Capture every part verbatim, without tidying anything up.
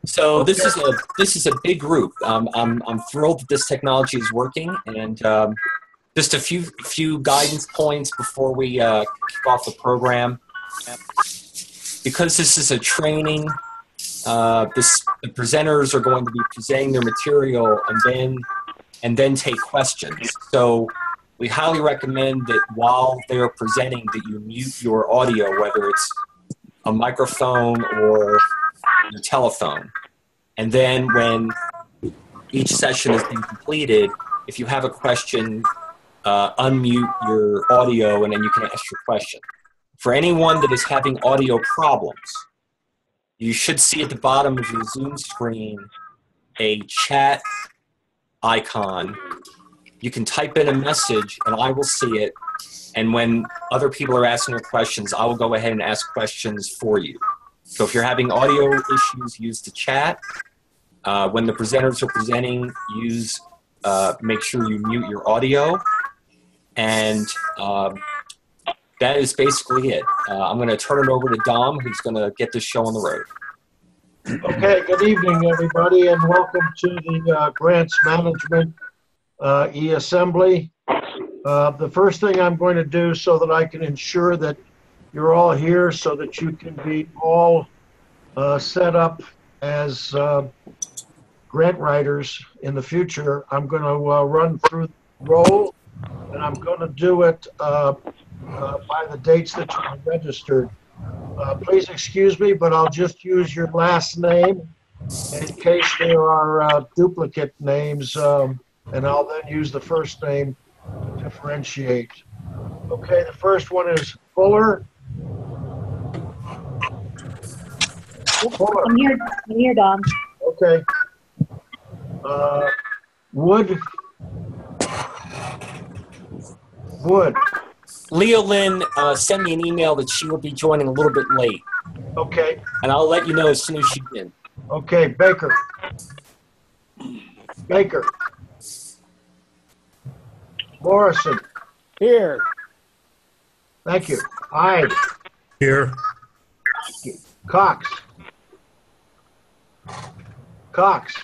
So this is a this is a big group. Um, I'm I'm thrilled that this technology is working, and um, just a few few guidance points before we uh, kick off the program. Because this is a training, uh, this the presenters are going to be presenting their material and then and then take questions. So we highly recommend that while they are presenting, that you mute your audio, whether it's a microphone or your telephone. And then when each session has been completed, if you have a question, uh, unmute your audio and then you can ask your question. For anyone that is having audio problems, you should see at the bottom of your Zoom screen a chat icon. You can type in a message and I will see it. And when other people are asking their questions, I will go ahead and ask questions for you. So if you're having audio issues, use the chat. Uh, when the presenters are presenting, use uh, make sure you mute your audio. And um, that is basically it. Uh, I'm going to turn it over to Dom, who's going to get this show on the road. Okay, good evening, everybody, and welcome to the uh, Grants Management uh, e-Assembly. Uh, the first thing I'm going to do so that I can ensure that you're all here so that you can be all uh, set up as uh, grant writers in the future, I'm going to uh, run through the roll, and I'm going to do it uh, uh, by the dates that you are registered. Uh, please excuse me, but I'll just use your last name in case there are uh, duplicate names, um, and I'll then use the first name to differentiate. Okay, the first one is Fuller. Fuller. I'm here, I'm here, Dom. Okay. Uh, Wood. Wood. Leo Lynn uh, sent me an email that she will be joining a little bit late. Okay. And I'll let you know as soon as she's in. Okay, Baker. Baker. Morrison. Here. Thank you. Hyde. Here. Cox. Cox.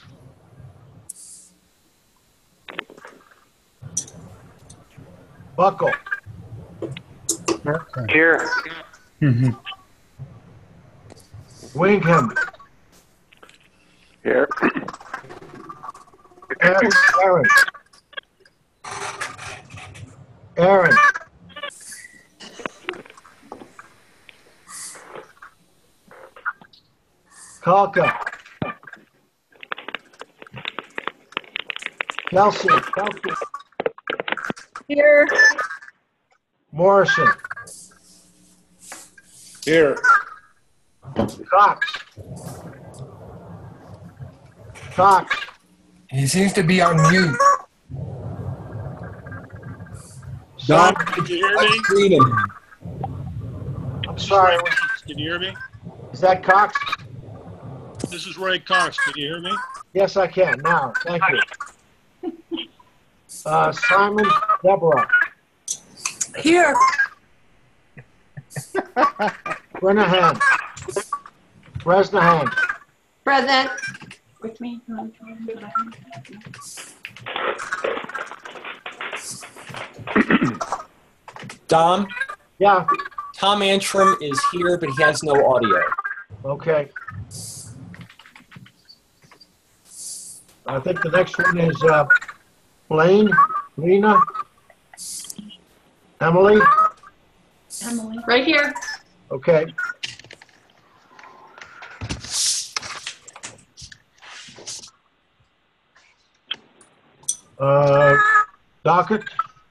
Buckle. Here. Mm-hmm. Wingham. Here. Aaron. Aaron. Aaron. Kalka. Kelsey. Kelsey. Here. Morrison. Here. Cox. Cox. He seems to be on mute. Don. Did you hear me? Freedom. I'm sorry. Can you hear me? Is that Cox? This is Ray Cox. Can you hear me? Yes, I can now. Thank you. Uh, Simon Deborah. Here. Brennahan. Bresnahan. Present. With me. Dom, Yeah. Tom Antrim is here, but he has no audio. Okay. I think the next one is uh, Blaine, Lena, Emily. Emily. Right here. Okay. Uh, Docket.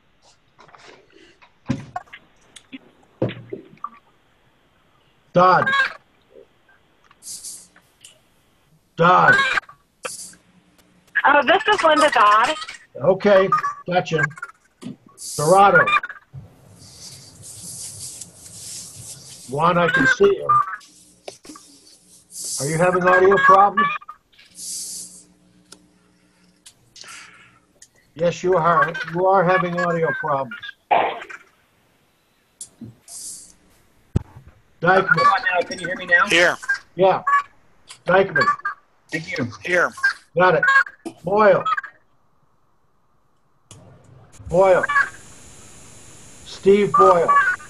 Dodd. Dodd. Oh, this is Linda Dodd. Okay, gotcha. Dorado. Juan, I can see you. Are you having audio problems? Yes, you are. You are having audio problems. Dykeman. Now, can you hear me now? Here. Yeah. Dykeman. Thank you. Here. Got it. Boyle. Boyle. Steve Boyle.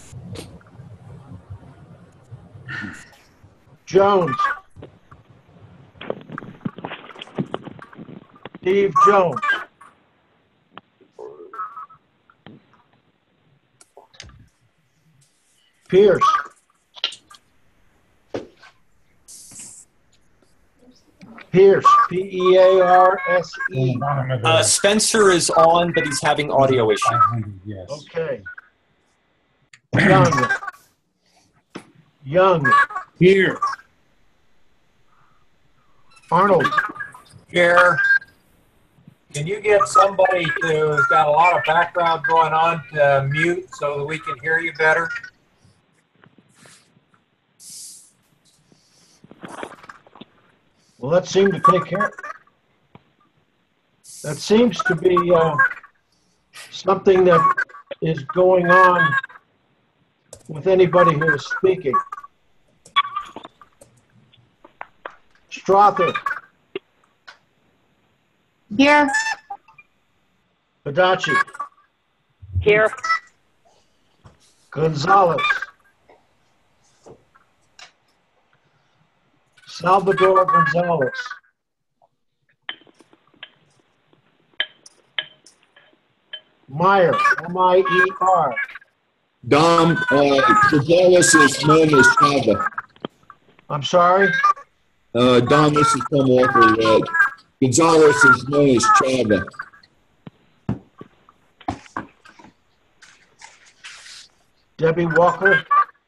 Jones. Steve Jones. Pierce. Pierce, P E A R S E. Uh, Spencer is on, but he's having audio issues. Yes. Okay. Young. Young. Here. Arnold. Here. Can you get somebody who's got a lot of background going on to mute so that we can hear you better? Well, that seemed to take care. That seems to be uh, something that is going on with anybody who is speaking. Strother. Here. Badachi. Here. Gonzalez. Salvador Gonzalez. Meyer, M I E R. Dom, uh, Gonzalez is known as Chava. I'm sorry? Uh, Dom, this is Tom Walker. Uh, Gonzalez is known as Chava. Debbie Walker.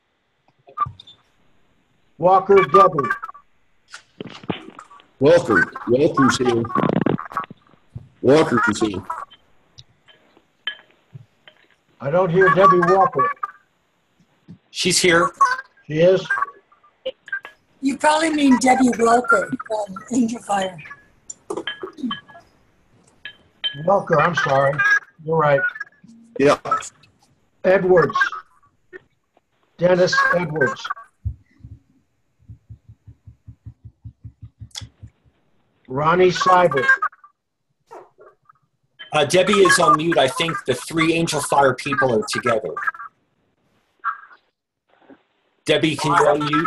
Walker, Debbie. Walker. Walker's here. Walker's here. I don't hear Debbie Walker. She's here. She is? You probably mean Debbie Welker from Angel Fire. Welker, I'm sorry. You're right. Yeah. Edwards. Dennis Edwards. Ronnie Seibert. Uh, Debbie is on mute. I think the three Angel Fire people are together. Debbie, can you unmute?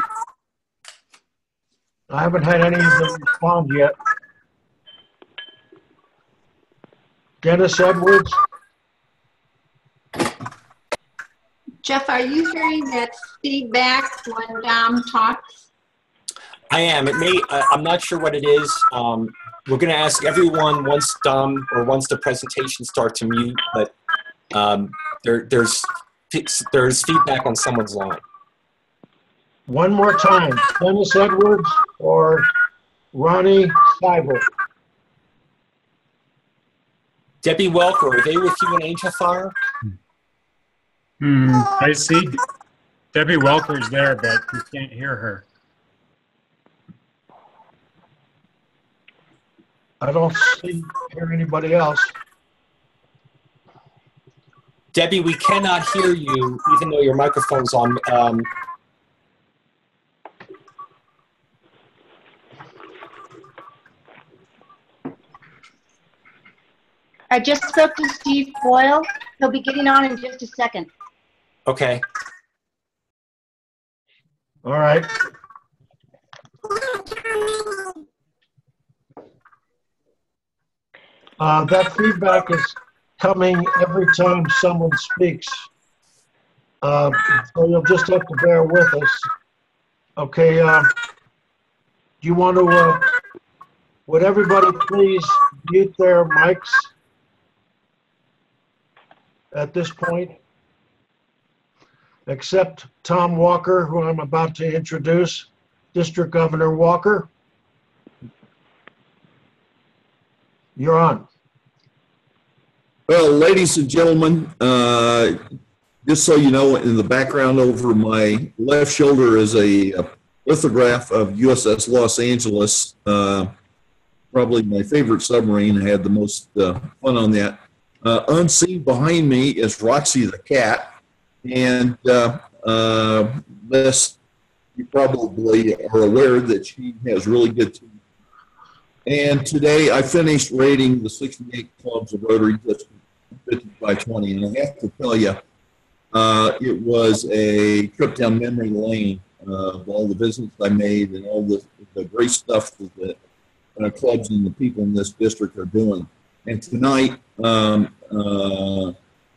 I haven't had any of them respond yet. Dennis Edwards. Jeff, are you hearing that feedback when Dom talks? I am. It may. Uh, I'm not sure what it is. Um, we're going to ask everyone once Dom or once the presentation starts to mute, but um, there, there's there's feedback on someone's line. One more time. Dennis Edwards or Ronnie Seibert. Debbie Welker, are they with you in Angel Fire? Hmm. I see Debbie Welker's there, but we can't hear her. I don't see hear anybody else. Debbie, we cannot hear you even though your microphone's on. Um, I just spoke to Steve Boyle. He'll be getting on in just a second. okay. All right. Uh, that feedback is coming every time someone speaks. Uh, so you'll just have to bear with us. Okay. Uh, do you want to, uh, would everybody please mute their mics at this point? Except Tom Walker, who I'm about to introduce, District Governor Walker. You're on. Well, ladies and gentlemen, uh, just so you know, in the background over my left shoulder is a, a lithograph of U S S Los Angeles. Uh, probably my favorite submarine. I had the most uh, fun on that. Uh, unseen behind me is Roxy the cat. And uh, uh, this, you probably are aware that she has really good teeth. And today I finished rating the sixty-eight clubs of Rotary District fifty by twenty, and I have to tell you, uh, it was a trip down memory lane uh, of all the visits I made and all the, the great stuff that the uh, clubs and the people in this district are doing. And tonight, um, uh,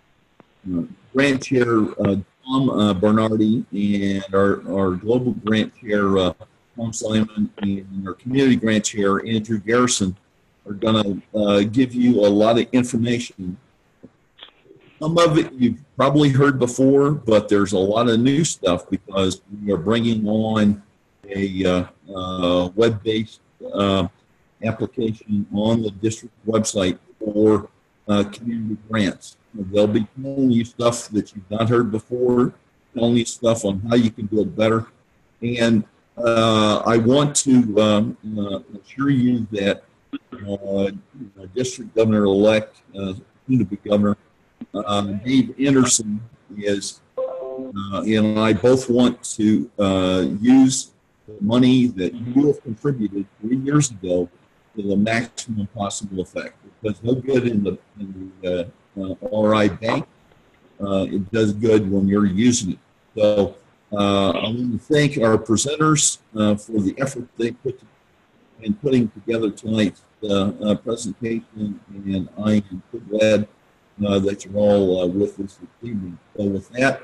grant chair uh, Tom uh, Bernardi and our, our global grant chair uh, Tom Simon and our community grant chair Andrew Garrison are going to uh, give you a lot of information. Some of it you've probably heard before, but there's a lot of new stuff because we are bringing on a uh, uh, web-based uh, application on the district website for uh, community grants. They'll be telling you stuff that you've not heard before, telling you stuff on how you can do it better. And uh, I want to um, uh, assure you that uh, District Governor-elect, uh, soon-to-be Governor, uh, Dave Anderson is, uh, and I both want to uh, use the money that you have contributed three years ago to the maximum possible effect. Because no good in the, in the uh, uh, R I bank. Uh, it does good when you're using it. So uh, I want to thank our presenters uh, for the effort they put in putting together tonight's uh, uh, presentation, and I am so glad uh, that you're all uh, with us this evening. So with that,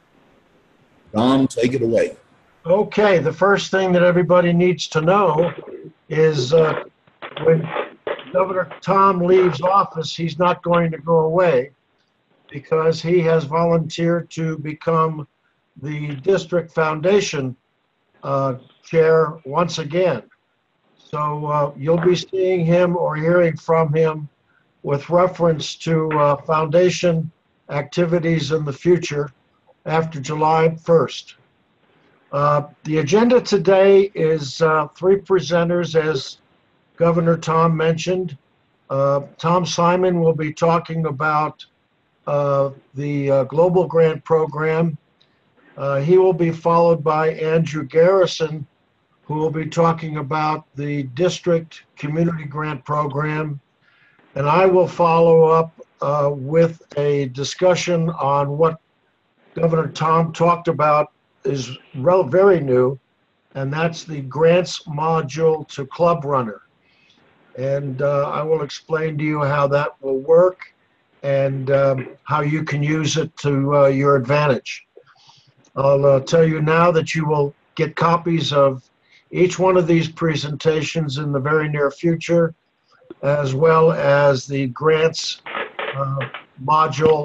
Dom, take it away. Okay, the first thing that everybody needs to know is uh, when Governor Tom leaves office, he's not going to go away because he has volunteered to become the district foundation uh, chair once again. So uh, you'll be seeing him or hearing from him with reference to uh, foundation activities in the future after July first. Uh, the agenda today is uh, three presenters, as Governor Tom mentioned. Uh, Tom Simon will be talking about uh, the uh, Global Grant Program. Uh, he will be followed by Andrew Garrison, who will be talking about the District Community Grant Program. And I will follow up uh, with a discussion on what Governor Tom talked about is very new, and that's the grants module to Club Runner. And uh, I will explain to you how that will work and um, how you can use it to uh, your advantage. I'll uh, tell you now that you will get copies of each one of these presentations in the very near future, as well as the grants uh, module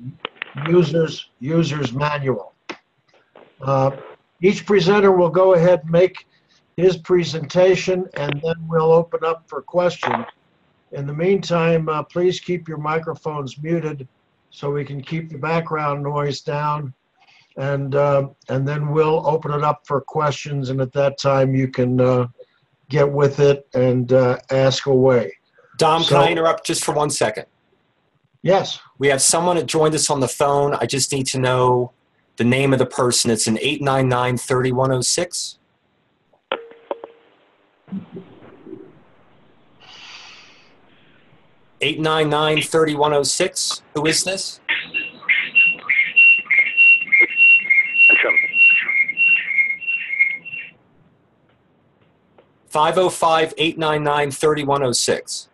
users, users manual. Uh, each presenter will go ahead and make his presentation, and then we'll open up for questions. In the meantime, uh, please keep your microphones muted so we can keep the background noise down, and uh, and then we'll open it up for questions, and at that time you can uh, get with it and uh, ask away. Dom, So- can I interrupt just for one second? Yes. We have someone that joined us on the phone. I just need to know the name of the person. It's an eight nine nine, three one zero six. eight nine nine, three one zero six. Who is this? five oh five, eight nine nine, three one zero six.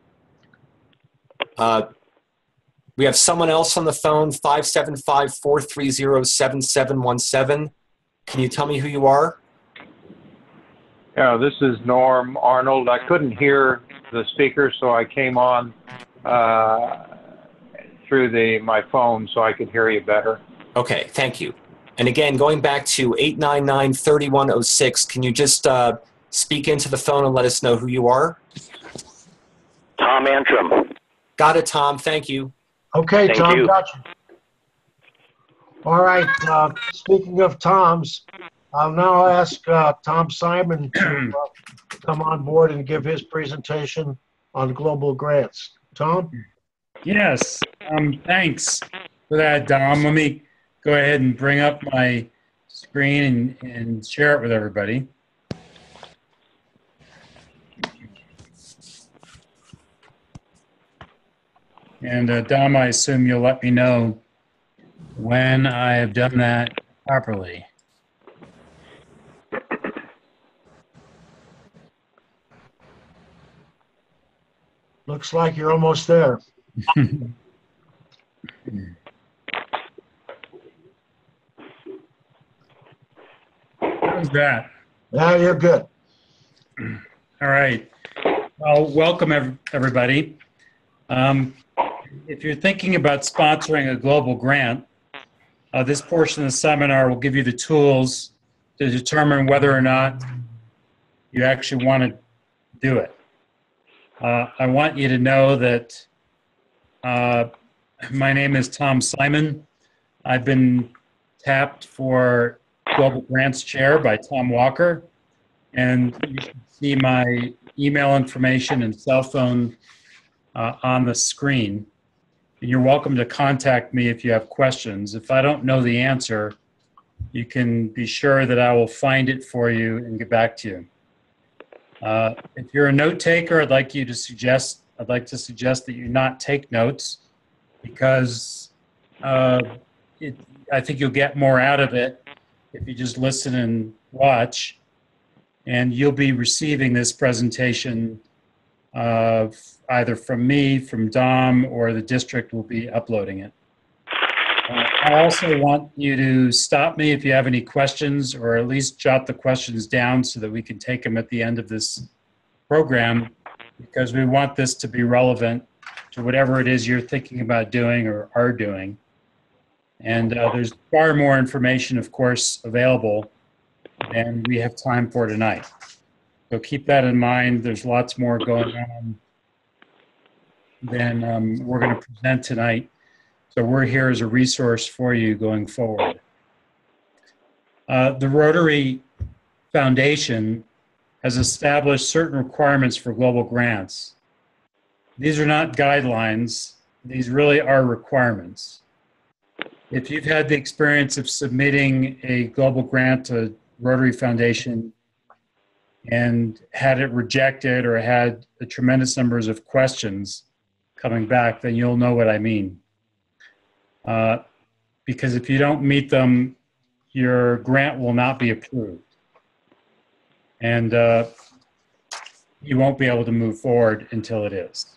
Uh, we have someone else on the phone, five seven five, four three zero, seven seven one seven. Can you tell me who you are? Yeah, this is Norm Arnold. I couldn't hear the speaker, so I came on uh, through the my phone so I could hear you better. Okay, thank you. And again, going back to eight nine nine, three one zero six, can you just uh, speak into the phone and let us know who you are? Tom Antrim. Got it, Tom. Thank you. Okay, Thank Tom, you. got you. All right, uh, speaking of Toms, I'll now ask uh, Tom Simon to uh, come on board and give his presentation on global grants. Tom? Yes, um, thanks for that, Dom. Let me go ahead and bring up my screen and, and share it with everybody. And uh, Dom, I assume you'll let me know when I have done that properly. Looks like you're almost there. How's that? Now you're good. All right. Well, welcome ev- everybody. Um, if you're thinking about sponsoring a global grant, uh, this portion of the seminar will give you the tools to determine whether or not you actually want to do it. Uh, I want you to know that uh, my name is Tom Simon. I've been tapped for Global Grants Chair by Tom Walker, and you should see my email information and cell phone uh, on the screen. And you're welcome to contact me if you have questions. If I don't know the answer, you can be sure that I will find it for you and get back to you. Uh, if you're a note taker, I'd like you to suggest, I'd like to suggest that you not take notes, because uh, it, I think you'll get more out of it if you just listen and watch. And you'll be receiving this presentation uh, either from me, from Dom, or the district will be uploading it. Uh, I also want you to stop me if you have any questions, or at least jot the questions down so that we can take them at the end of this program, because we want this to be relevant to whatever it is you're thinking about doing or are doing. And uh, there's far more information, of course, available than we have time for tonight. So keep that in mind. There's lots more going on than um, we're going to present tonight. So we're here as a resource for you going forward. Uh, the Rotary Foundation has established certain requirements for global grants. These are not guidelines. These really are requirements. If you've had the experience of submitting a global grant to Rotary Foundation and had it rejected or had a tremendous numbers of questions coming back, then you'll know what I mean. Uh, because if you don't meet them, your grant will not be approved. And uh, you won't be able to move forward until it is.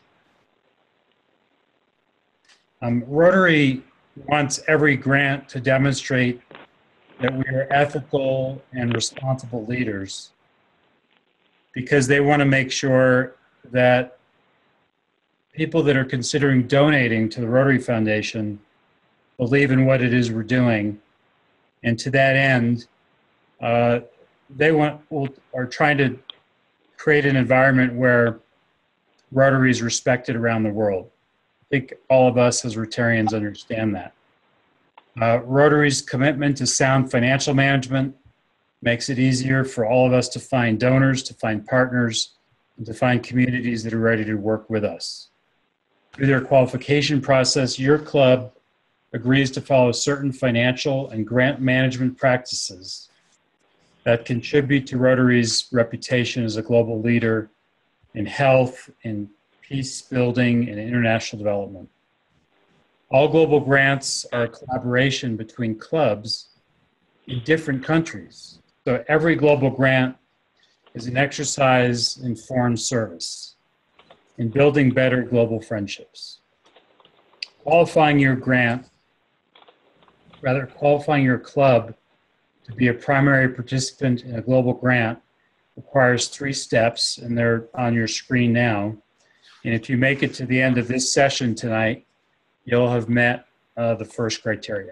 Um, Rotary wants every grant to demonstrate that we are ethical and responsible leaders, because they want to make sure that people that are considering donating to the Rotary Foundation believe in what it is we're doing. And to that end, uh, they want, are trying to create an environment where Rotary is respected around the world. I think all of us as Rotarians understand that. Uh, Rotary's commitment to sound financial management makes it easier for all of us to find donors, to find partners, and to find communities that are ready to work with us. Through their qualification process, your club agrees to follow certain financial and grant management practices that contribute to Rotary's reputation as a global leader in health, in peace building, and international development. All global grants are a collaboration between clubs in different countries. So every global grant is an exercise in foreign service, in building better global friendships. Qualifying your grant, rather qualifying your club to be a primary participant in a global grant requires three steps, and they're on your screen now. And if you make it to the end of this session tonight, you'll have met uh, the first criteria.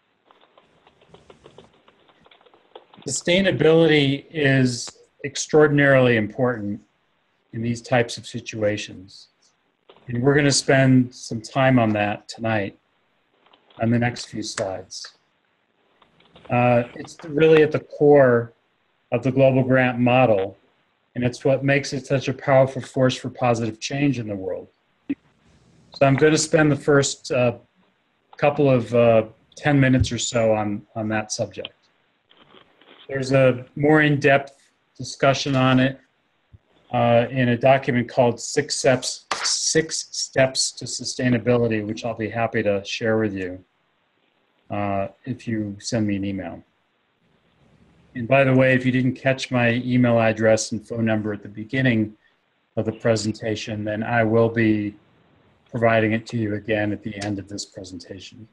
Sustainability is extraordinarily important in these types of situations. And we're going to spend some time on that tonight on the next few slides. Uh, it's really at the core of the global grant model, and it's what makes it such a powerful force for positive change in the world. So I'm going to spend the first uh, couple of uh, ten minutes or so on, on that subject. There's a more in-depth discussion on it uh, in a document called Six Steps six steps to sustainability, which I'll be happy to share with you uh, if you send me an email. And by the way, if you didn't catch my email address and phone number at the beginning of the presentation, then I will be providing it to you again at the end of this presentation.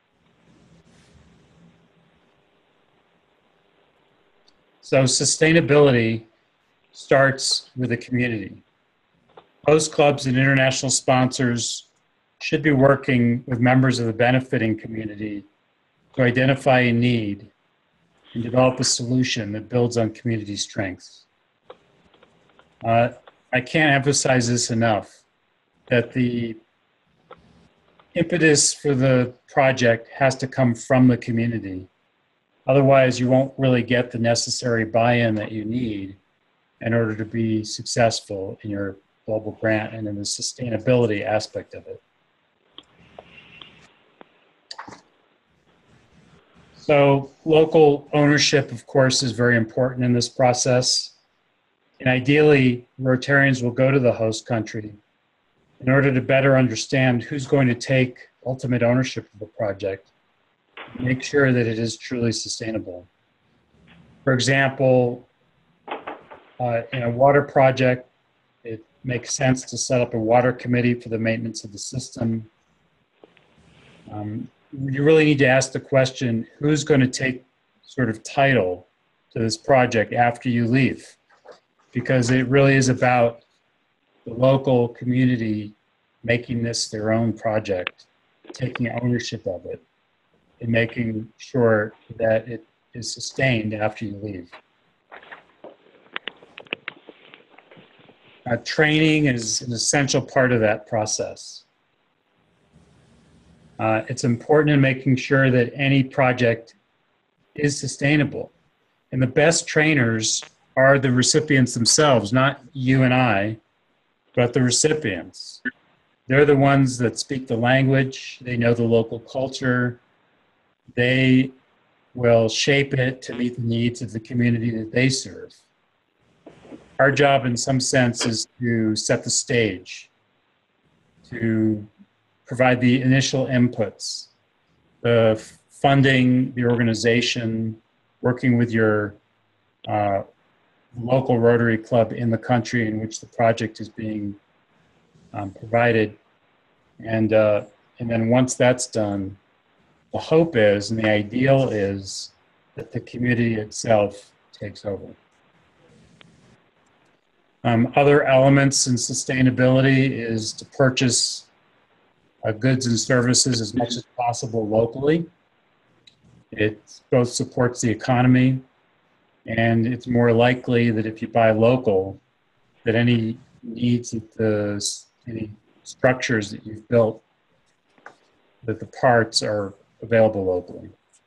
So sustainability starts with the community. Host clubs and international sponsors should be working with members of the benefiting community to identify a need and develop a solution that builds on community strengths. Uh, I can't emphasize this enough, that the impetus for the project has to come from the community. Otherwise, you won't really get the necessary buy-in that you need in order to be successful in your global grant and in the sustainability aspect of it. So local ownership, of course, is very important in this process. And ideally, Rotarians will go to the host country in order to better understand who's going to take ultimate ownership of the project, make sure that it is truly sustainable. For example, uh, in a water project, it makes sense to set up a water committee for the maintenance of the system. Um, you really need to ask the question, who's going to take sort of title to this project after you leave? Because it really is about the local community making this their own project, taking ownership of it, and making sure that it is sustained after you leave. Uh, training is an essential part of that process. Uh, it's important in making sure that any project is sustainable. And the best trainers are the recipients themselves, not you and I, but the recipients. They're the ones that speak the language, they know the local culture, they will shape it to meet the needs of the community that they serve. Our job in some sense is to set the stage, to provide the initial inputs, the funding, the organization, working with your uh, local Rotary Club in the country in which the project is being um, provided. And, uh, and then once that's done, the hope is, and the ideal is, that the community itself takes over. Um, other elements in sustainability is to purchase uh, goods and services as much as possible locally. It both supports the economy, and it's more likely that if you buy local, that any needs that the any structures that you've built, that the parts are available locally.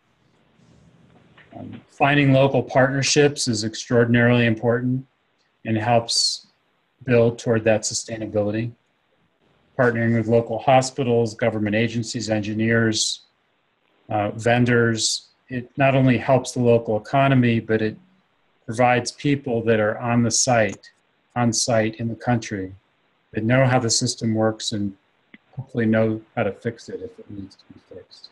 Um, finding local partnerships is extraordinarily important and helps build toward that sustainability. Partnering with local hospitals, government agencies, engineers, uh, vendors, it not only helps the local economy, but it provides people that are on the site, on site in the country, that know how the system works and hopefully know how to fix it if it needs to be fixed.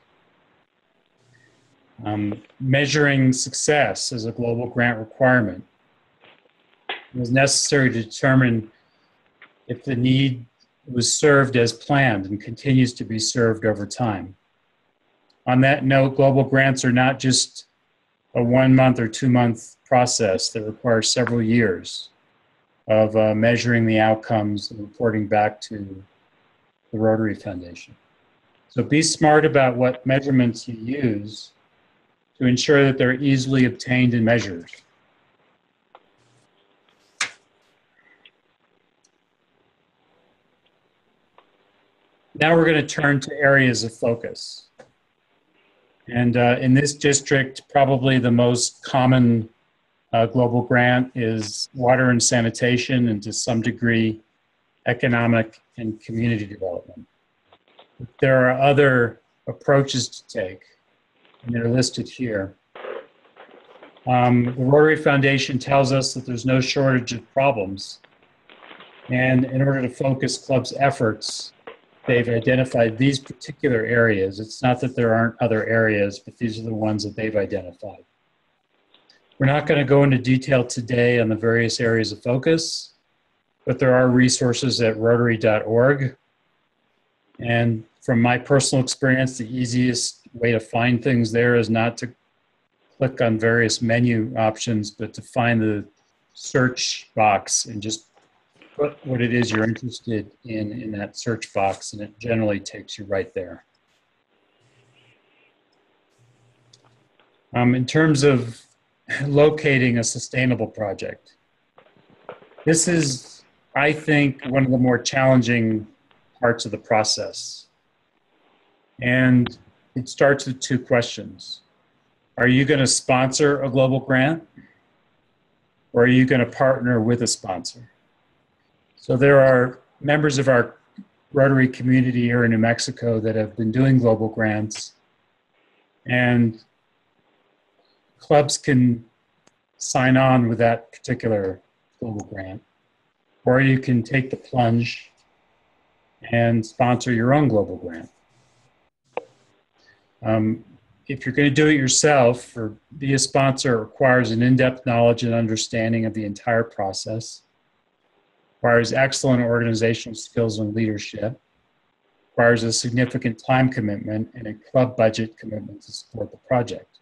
Um, measuring success is a global grant requirement. It is necessary to determine if the need was served as planned and continues to be served over time. On that note, global grants are not just a one month or two month process that requires several years of uh, measuring the outcomes and reporting back to the Rotary Foundation. So be smart about what measurements you use to ensure that they're easily obtained and measured. Now we're going to turn to areas of focus. And uh, in this district, probably the most common uh, global grant is water and sanitation, and to some degree, economic and community development. There are other approaches to take, and they're listed here. Um, the Rotary Foundation tells us that there's no shortage of problems, And in order to focus club's efforts, they've identified these particular areas. It's not that there aren't other areas, but these are the ones that they've identified. We're not going to go into detail today on the various areas of focus, but there are resources at rotary dot org. And from my personal experience, the easiest way to find things there is not to click on various menu options, but to find the search box and just put what it is you're interested in in that search box, and it generally takes you right there. Um, in terms of locating a sustainable project, this is, I think, one of the more challenging parts of the process. And it starts with two questions. Are you going to sponsor a global grant, or are you going to partner with a sponsor? So there are members of our Rotary community here in New Mexico that have been doing global grants, and clubs can sign on with that particular global grant, or you can take the plunge and sponsor your own global grant. Um, if you're going to do it yourself or be a sponsor, it requires an in-depth knowledge and understanding of the entire process, requires excellent organizational skills and leadership, requires a significant time commitment and a club budget commitment to support the project.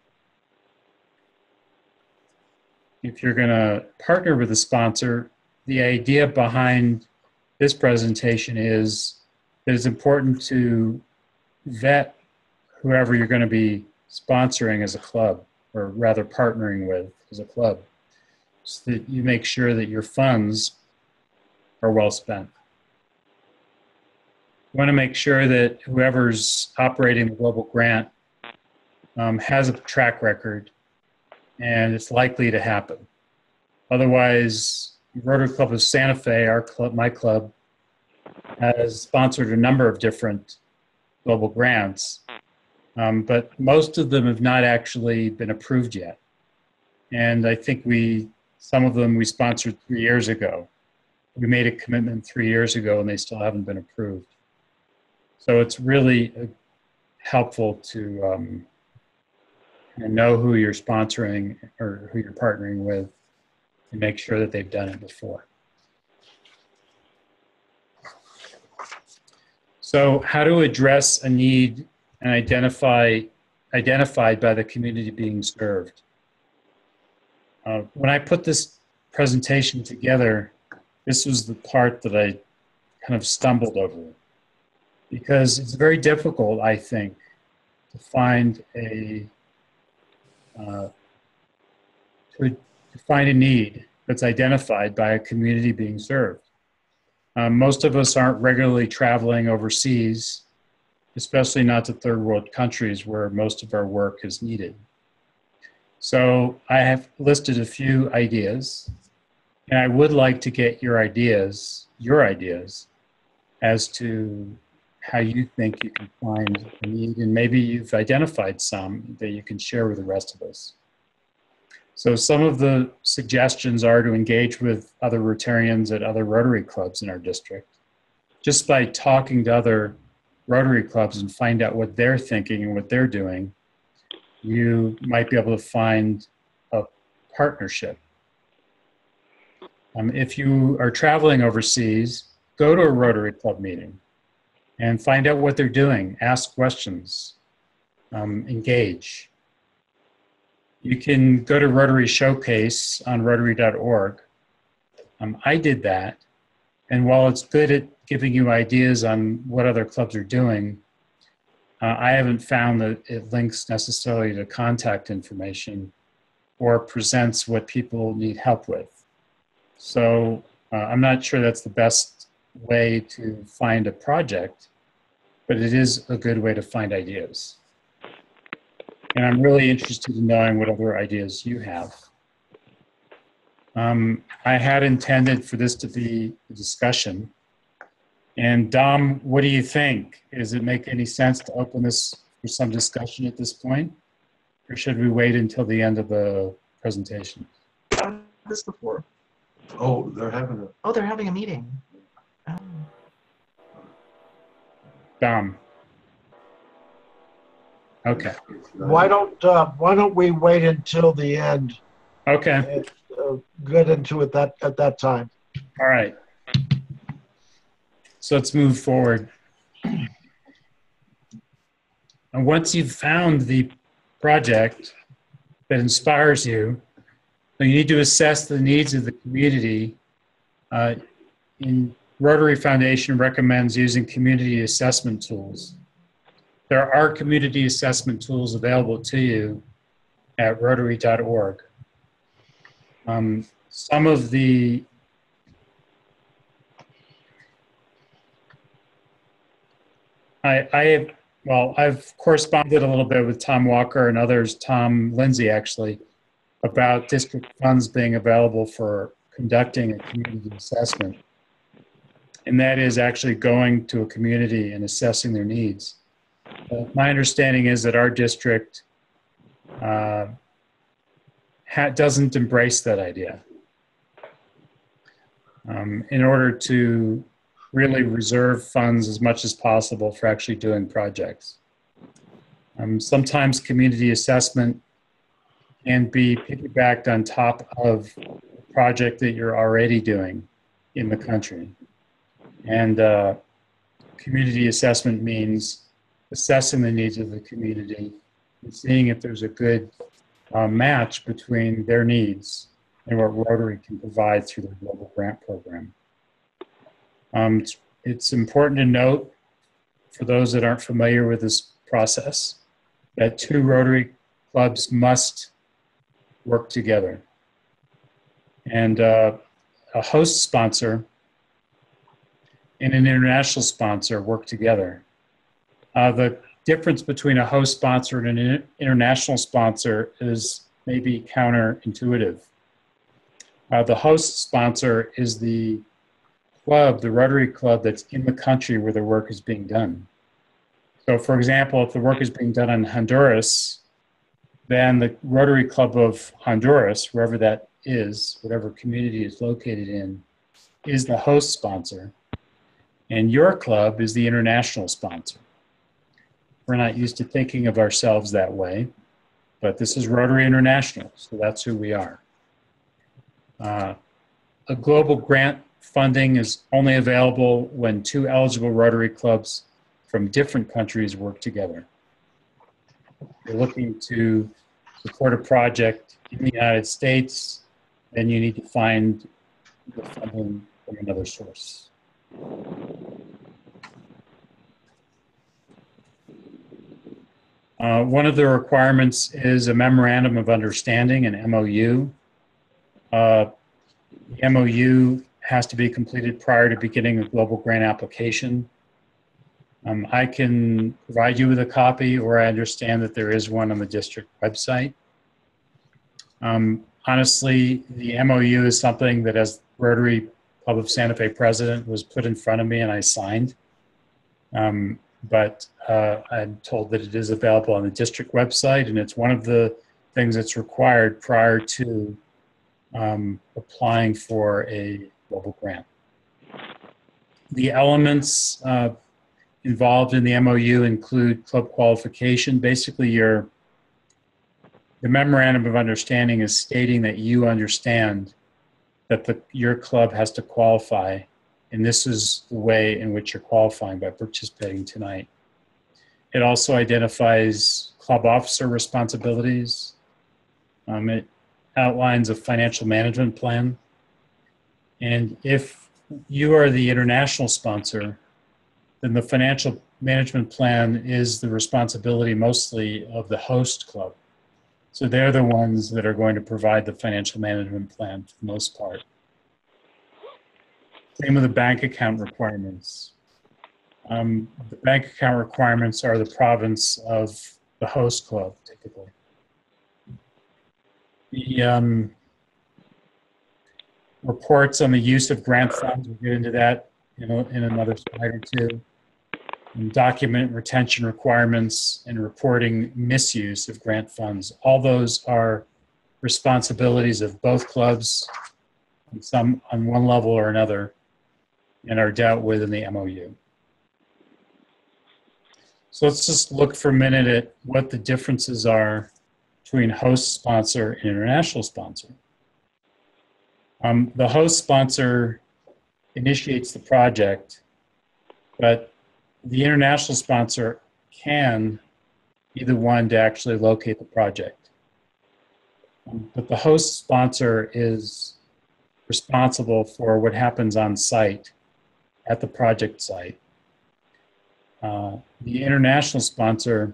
If you're going to partner with a sponsor, the idea behind this presentation is that it's important to vet whoever you're going to be sponsoring as a club, or rather partnering with as a club, so that you make sure that your funds are well spent. You want to make sure that whoever's operating the global grant um, has a track record and it's likely to happen. Otherwise, Rotary Club of Santa Fe, our club, my club, has sponsored a number of different global grants, um, but most of them have not actually been approved yet. And I think we, some of them we sponsored three years ago. We made a commitment three years ago and they still haven't been approved. So it's really uh, helpful to um, know who you're sponsoring or who you're partnering with and make sure that they've done it before. So how to address a need and identify, identified by the community being served. Uh, when I put this presentation together, this was the part that I kind of stumbled over, because it's very difficult, I think, to find a uh, to, to find a need that's identified by a community being served. Um, most of us aren't regularly traveling overseas, especially not to third world countries where most of our work is needed. So I have listed a few ideas, and I would like to get your ideas, your ideas, as to how you think you can find a need, and maybe you've identified some that you can share with the rest of us. So some of the suggestions are to engage with other Rotarians at other Rotary clubs in our district. Just by talking to other Rotary clubs and find out what they're thinking and what they're doing, you might be able to find a partnership. Um, if you are traveling overseas, go to a Rotary Club meeting and find out what they're doing. Ask questions, um, engage. You can go to Rotary Showcase on rotary dot org. Um, I did that, and while it's good at giving you ideas on what other clubs are doing, uh, I haven't found that it links necessarily to contact information or presents what people need help with. So uh, I'm not sure that's the best way to find a project, but it is a good way to find ideas. And I'm really interested in knowing what other ideas you have. Um, I had intended for this to be a discussion. And Dom, what do you think? Does it make any sense to open this for some discussion at this point? Or should we wait until the end of the presentation? This before. Oh, they're having a, Oh, they're having a meeting. Dom. Okay. Why don't, uh, why don't we wait until the end Okay. and uh, get into it that, at that time? All right. So let's move forward. And once you've found the project that inspires you, you need to assess the needs of the community. Uh, in Rotary Foundation recommends using community assessment tools. There are community assessment tools available to you at rotary dot org. Um, some of the I, I have, well, I've corresponded a little bit with Tom Walker and others, Tom Lindsay actually, about district funds being available for conducting a community assessment. And that is actually going to a community and assessing their needs. Uh, my understanding is that our district uh, ha doesn't embrace that idea. Um, in order to really reserve funds as much as possible for actually doing projects. Um, sometimes community assessment can be piggybacked on top of a project that you're already doing in the country. And uh, community assessment means assessing the needs of the community and seeing if there's a good uh, match between their needs and what Rotary can provide through their global grant program. Um, it's, it's important to note, for those that aren't familiar with this process, that two Rotary clubs must work together. And uh, a host sponsor and an international sponsor work together. Uh, the difference between a host sponsor and an international sponsor is maybe counterintuitive. Uh, the host sponsor is the club, the Rotary Club that's in the country where the work is being done. So for example, if the work is being done in Honduras, then the Rotary Club of Honduras, wherever that is, whatever community is located in, is the host sponsor. And your club is the international sponsor. We're not used to thinking of ourselves that way, but this is Rotary International, so that's who we are. Uh, a global grant funding is only available when two eligible Rotary clubs from different countries work together. If you're looking to support a project in the United States, then you need to find the funding from another source. Uh, one of the requirements is a memorandum of understanding, an M O U. Uh, the M O U has to be completed prior to beginning a global grant application. Um, I can provide you with a copy, or I understand that there is one on the district website. Um, honestly, the M O U is something that, as Rotary Club of Santa Fe president, was put in front of me and I signed. Um, but uh, I'm told that it is available on the district website, and it's one of the things that's required prior to um, applying for a global grant. The elements uh, involved in the M O U include club qualification. Basically, your the memorandum of understanding is stating that you understand that the, your club has to qualify, and this is the way in which you're qualifying by participating tonight. It also identifies club officer responsibilities. Um, it outlines a financial management plan. And if you are the international sponsor, then the financial management plan is the responsibility mostly of the host club. So they're the ones that are going to provide the financial management plan for the most part. Same with the bank account requirements. Um, the bank account requirements are the province of the host club, typically. The um, reports on the use of grant funds, we'll get into that in, a, in another slide or two. And document retention requirements and reporting misuse of grant funds. All those are responsibilities of both clubs on some on one level or another, and are dealt with in the M O U. So let's just look for a minute at what the differences are between host sponsor and international sponsor. Um, the host sponsor initiates the project, but the international sponsor can be the one to actually locate the project. Um, but the host sponsor is responsible for what happens on site at the project site. Uh, the international sponsor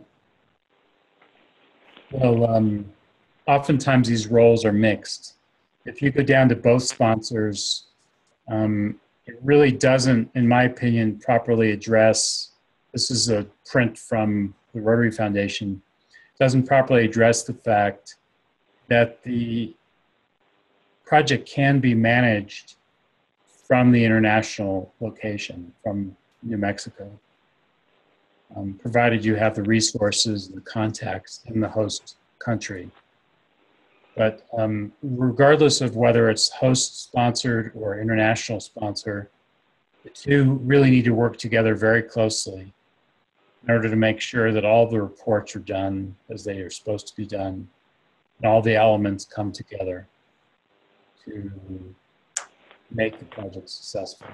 will, um, oftentimes these roles are mixed. If you go down to both sponsors, um, it really doesn't, in my opinion, properly address, this is a print from the Rotary Foundation, doesn't properly address the fact that the project can be managed from the international location, from New Mexico, um, provided you have the resources and the contacts in the host country. But um, regardless of whether it's host-sponsored or international sponsor, the two really need to work together very closely in order to make sure that all the reports are done as they are supposed to be done, and all the elements come together to make the project successful.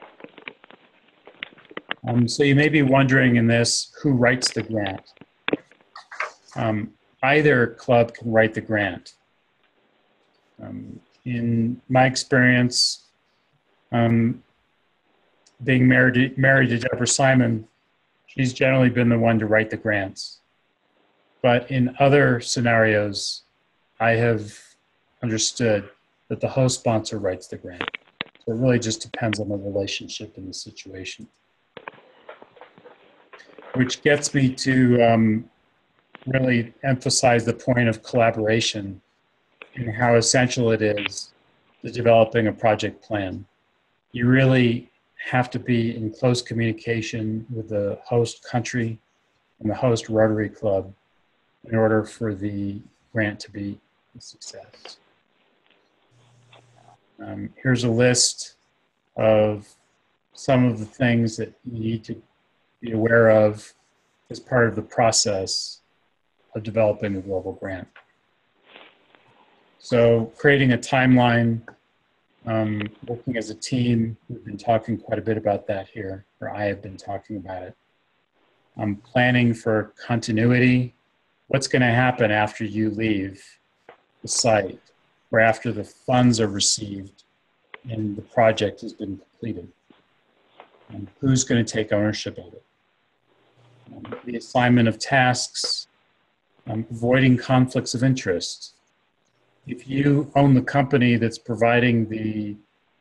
Um, so you may be wondering in this, who writes the grant? Um, either club can write the grant. Um, in my experience, um, being married to, married to Deborah Simon, she's generally been the one to write the grants. But in other scenarios, I have understood that the host sponsor writes the grant. So it really just depends on the relationship and the situation. Which gets me to um, really emphasize the point of collaboration and how essential it is to developing a project plan. You really have to be in close communication with the host country and the host Rotary Club in order for the grant to be a success. Um, here's a list of some of the things that you need to be aware of as part of the process of developing a global grant. So creating a timeline, um, working as a team, we've been talking quite a bit about that here, or I have been talking about it. Um, planning for continuity, what's going to happen after you leave the site or after the funds are received and the project has been completed. And who's going to take ownership of it? Um, the assignment of tasks, um, avoiding conflicts of interest. If you own the company that's providing the,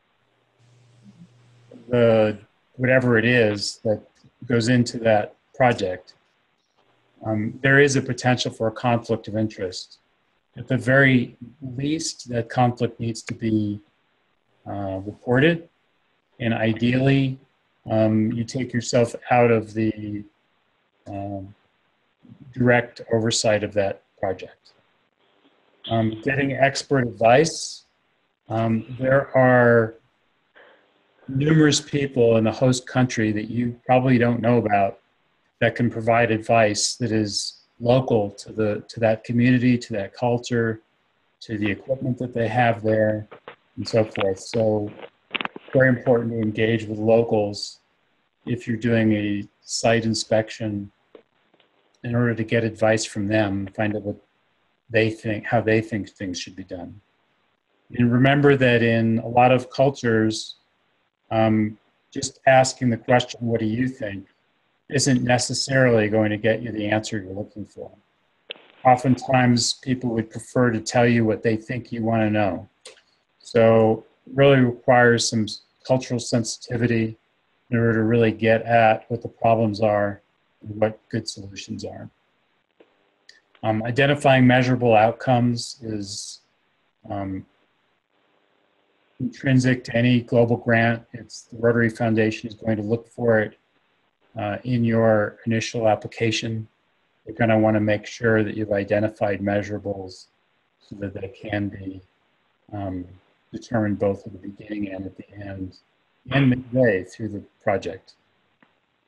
the whatever it is that goes into that project, um, there is a potential for a conflict of interest. At the very least, that conflict needs to be uh, reported, and ideally, um, you take yourself out of the um, direct oversight of that project. Um, getting expert advice. Um, there are numerous people in the host country that you probably don't know about that can provide advice that is local to the to that community, to that culture, to the equipment that they have there, and so forth. So very important to engage with locals if you're doing a site inspection in order to get advice from them, find out what they think, how they think things should be done. And remember that in a lot of cultures, um, just asking the question, what do you think, isn't necessarily going to get you the answer you're looking for. Oftentimes, people would prefer to tell you what they think you want to know. So it really requires some cultural sensitivity in order to really get at what the problems are and what good solutions are. Um, identifying measurable outcomes is um, intrinsic to any global grant. It's the Rotary Foundation is going to look for it uh, in your initial application. You're going to want to make sure that you've identified measurables so that they can be um, determined both at the beginning and at the end and midway through the project.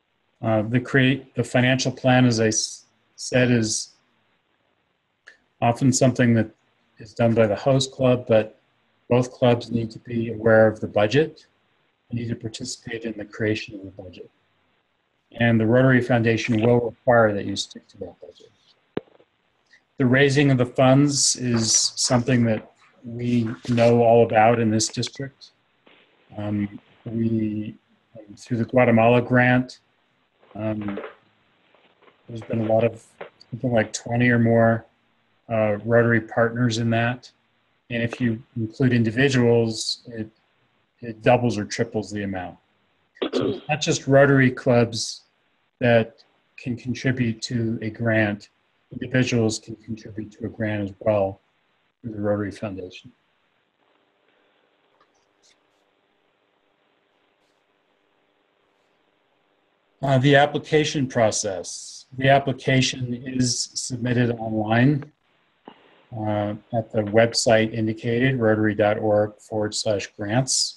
Uh, the create the financial plan, as I s- said, is often something that is done by the host club, but both clubs need to be aware of the budget. They need to participate in the creation of the budget. And the Rotary Foundation will require that you stick to that budget. The raising of the funds is something that we know all about in this district. Um, we, um, through the Guatemala grant, um, there's been a lot of, something like twenty or more uh, Rotary partners in that. And if you include individuals, it, it doubles or triples the amount. So it's not just Rotary clubs that can contribute to a grant. Individuals can contribute to a grant as well through the Rotary Foundation. Uh, the application process. The application is submitted online uh, at the website indicated, rotary.org forward slash grants.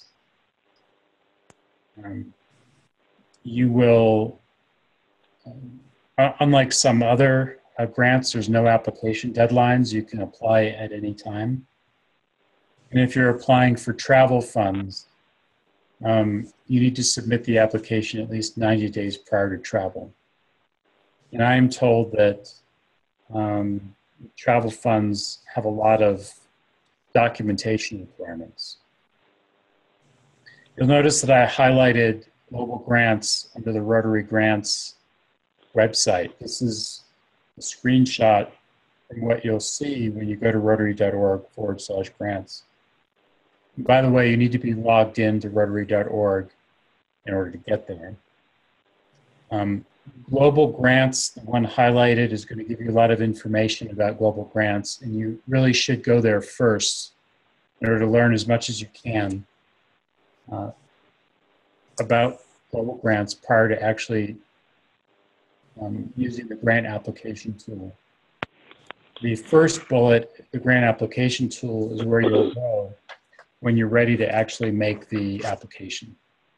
Um, you will, um, unlike some other uh, grants, there's no application deadlines. You can apply at any time. And if you're applying for travel funds, um, you need to submit the application at least ninety days prior to travel. And I'm told that um, travel funds have a lot of documentation requirements. You'll notice that I highlighted global grants under the Rotary Grants website. This is a screenshot from what you'll see when you go to rotary.org forward slash grants. And by the way, you need to be logged in to rotary dot org in order to get there. Um, global grants, the one highlighted, is going to give you a lot of information about global grants, and you really should go there first in order to learn as much as you can uh, about global grants prior to actually um, using the grant application tool. The first bullet, the grant application tool, is where you'll go when you're ready to actually make the application.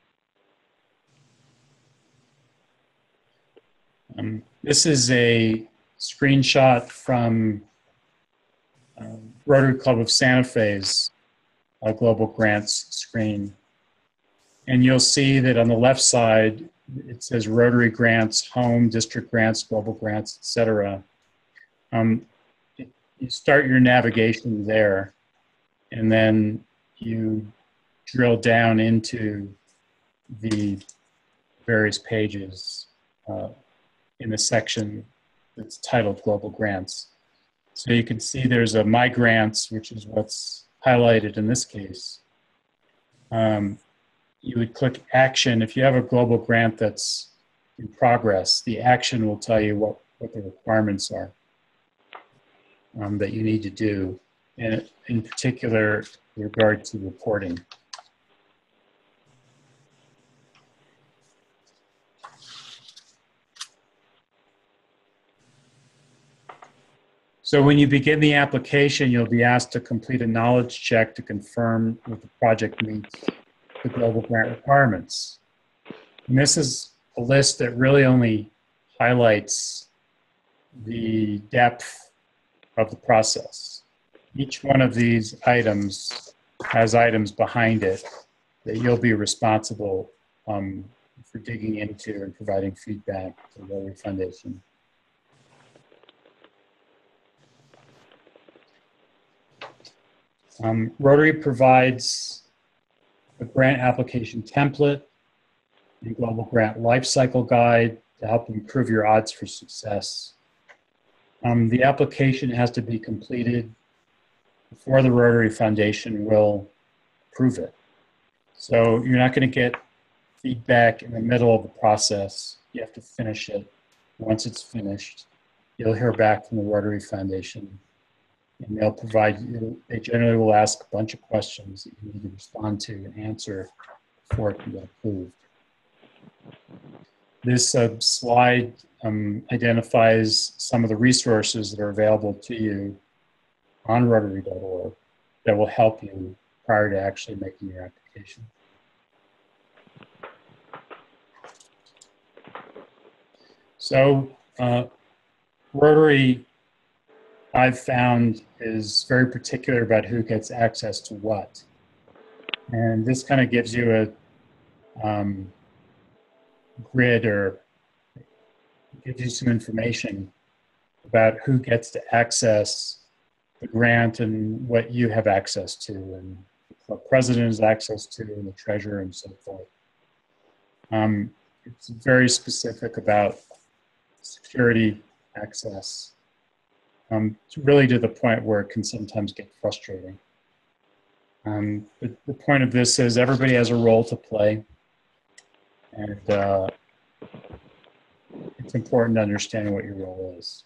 Um, this is a screenshot from um, Rotary Club of Santa Fe's uh, Global Grants screen. And you'll see that on the left side, it says Rotary Grants, Home, District Grants, Global Grants, et cetera. Um, you start your navigation there, and then you drill down into the various pages uh, in the section that's titled Global Grants. So you can see there's a My Grants, which is what's highlighted in this case. Um, you would click Action. If you have a global grant that's in progress, the action will tell you what, what the requirements are um, that you need to do, and in particular, with regard to reporting. So when you begin the application, you'll be asked to complete a knowledge check to confirm that the project meets the global grant requirements. And this is a list that really only highlights the depth of the process. Each one of these items has items behind it that you'll be responsible um, for digging into and providing feedback to the Rotary Foundation. Um, Rotary provides a grant application template and global grant lifecycle guide to help improve your odds for success. Um, the application has to be completed before the Rotary Foundation will approve it. So you're not going to get feedback in the middle of the process. You have to finish it. Once it's finished, you'll hear back from the Rotary Foundation, and they'll provide you, they generally will ask a bunch of questions that you need to respond to and answer before it can get approved. This uh, slide um, identifies some of the resources that are available to you on rotary dot org that will help you prior to actually making your application. So uh, Rotary, I've found, is very particular about who gets access to what. And this kind of gives you a um, grid, or gives you some information about who gets to access the grant and what you have access to, and what the president has access to, and the treasurer, and so forth. Um, it's very specific about security access, um, really to the point where it can sometimes get frustrating. Um, but the point of this is everybody has a role to play, and uh, it's important to understand what your role is.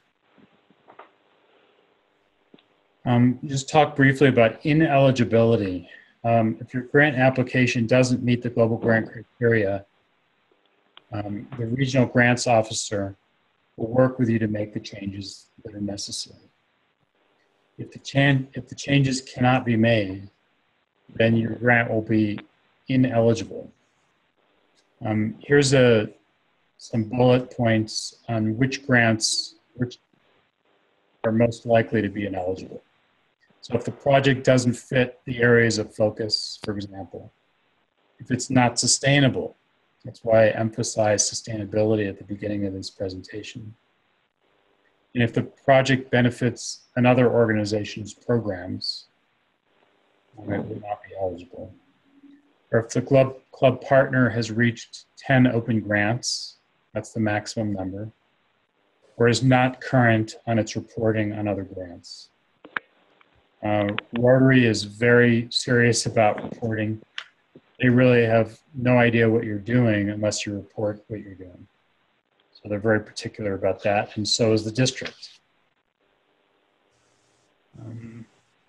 Um, just talk briefly about ineligibility. Um, if your grant application doesn't meet the global grant criteria, um, the regional grants officer will work with you to make the changes that are necessary. If the, chan if the changes cannot be made, then your grant will be ineligible. Um, here's a, some bullet points on which grants which are most likely to be ineligible. So if the project doesn't fit the areas of focus, for example, if it's not sustainable, that's why I emphasize sustainability at the beginning of this presentation. And if the project benefits another organization's programs, it will not be eligible. Or if the club, club partner has reached ten open grants, that's the maximum number, or is not current on its reporting on other grants. Uh, Rotary is very serious about reporting. They really have no idea what you're doing unless you report what you're doing. So they're very particular about that, and so is the district. Um,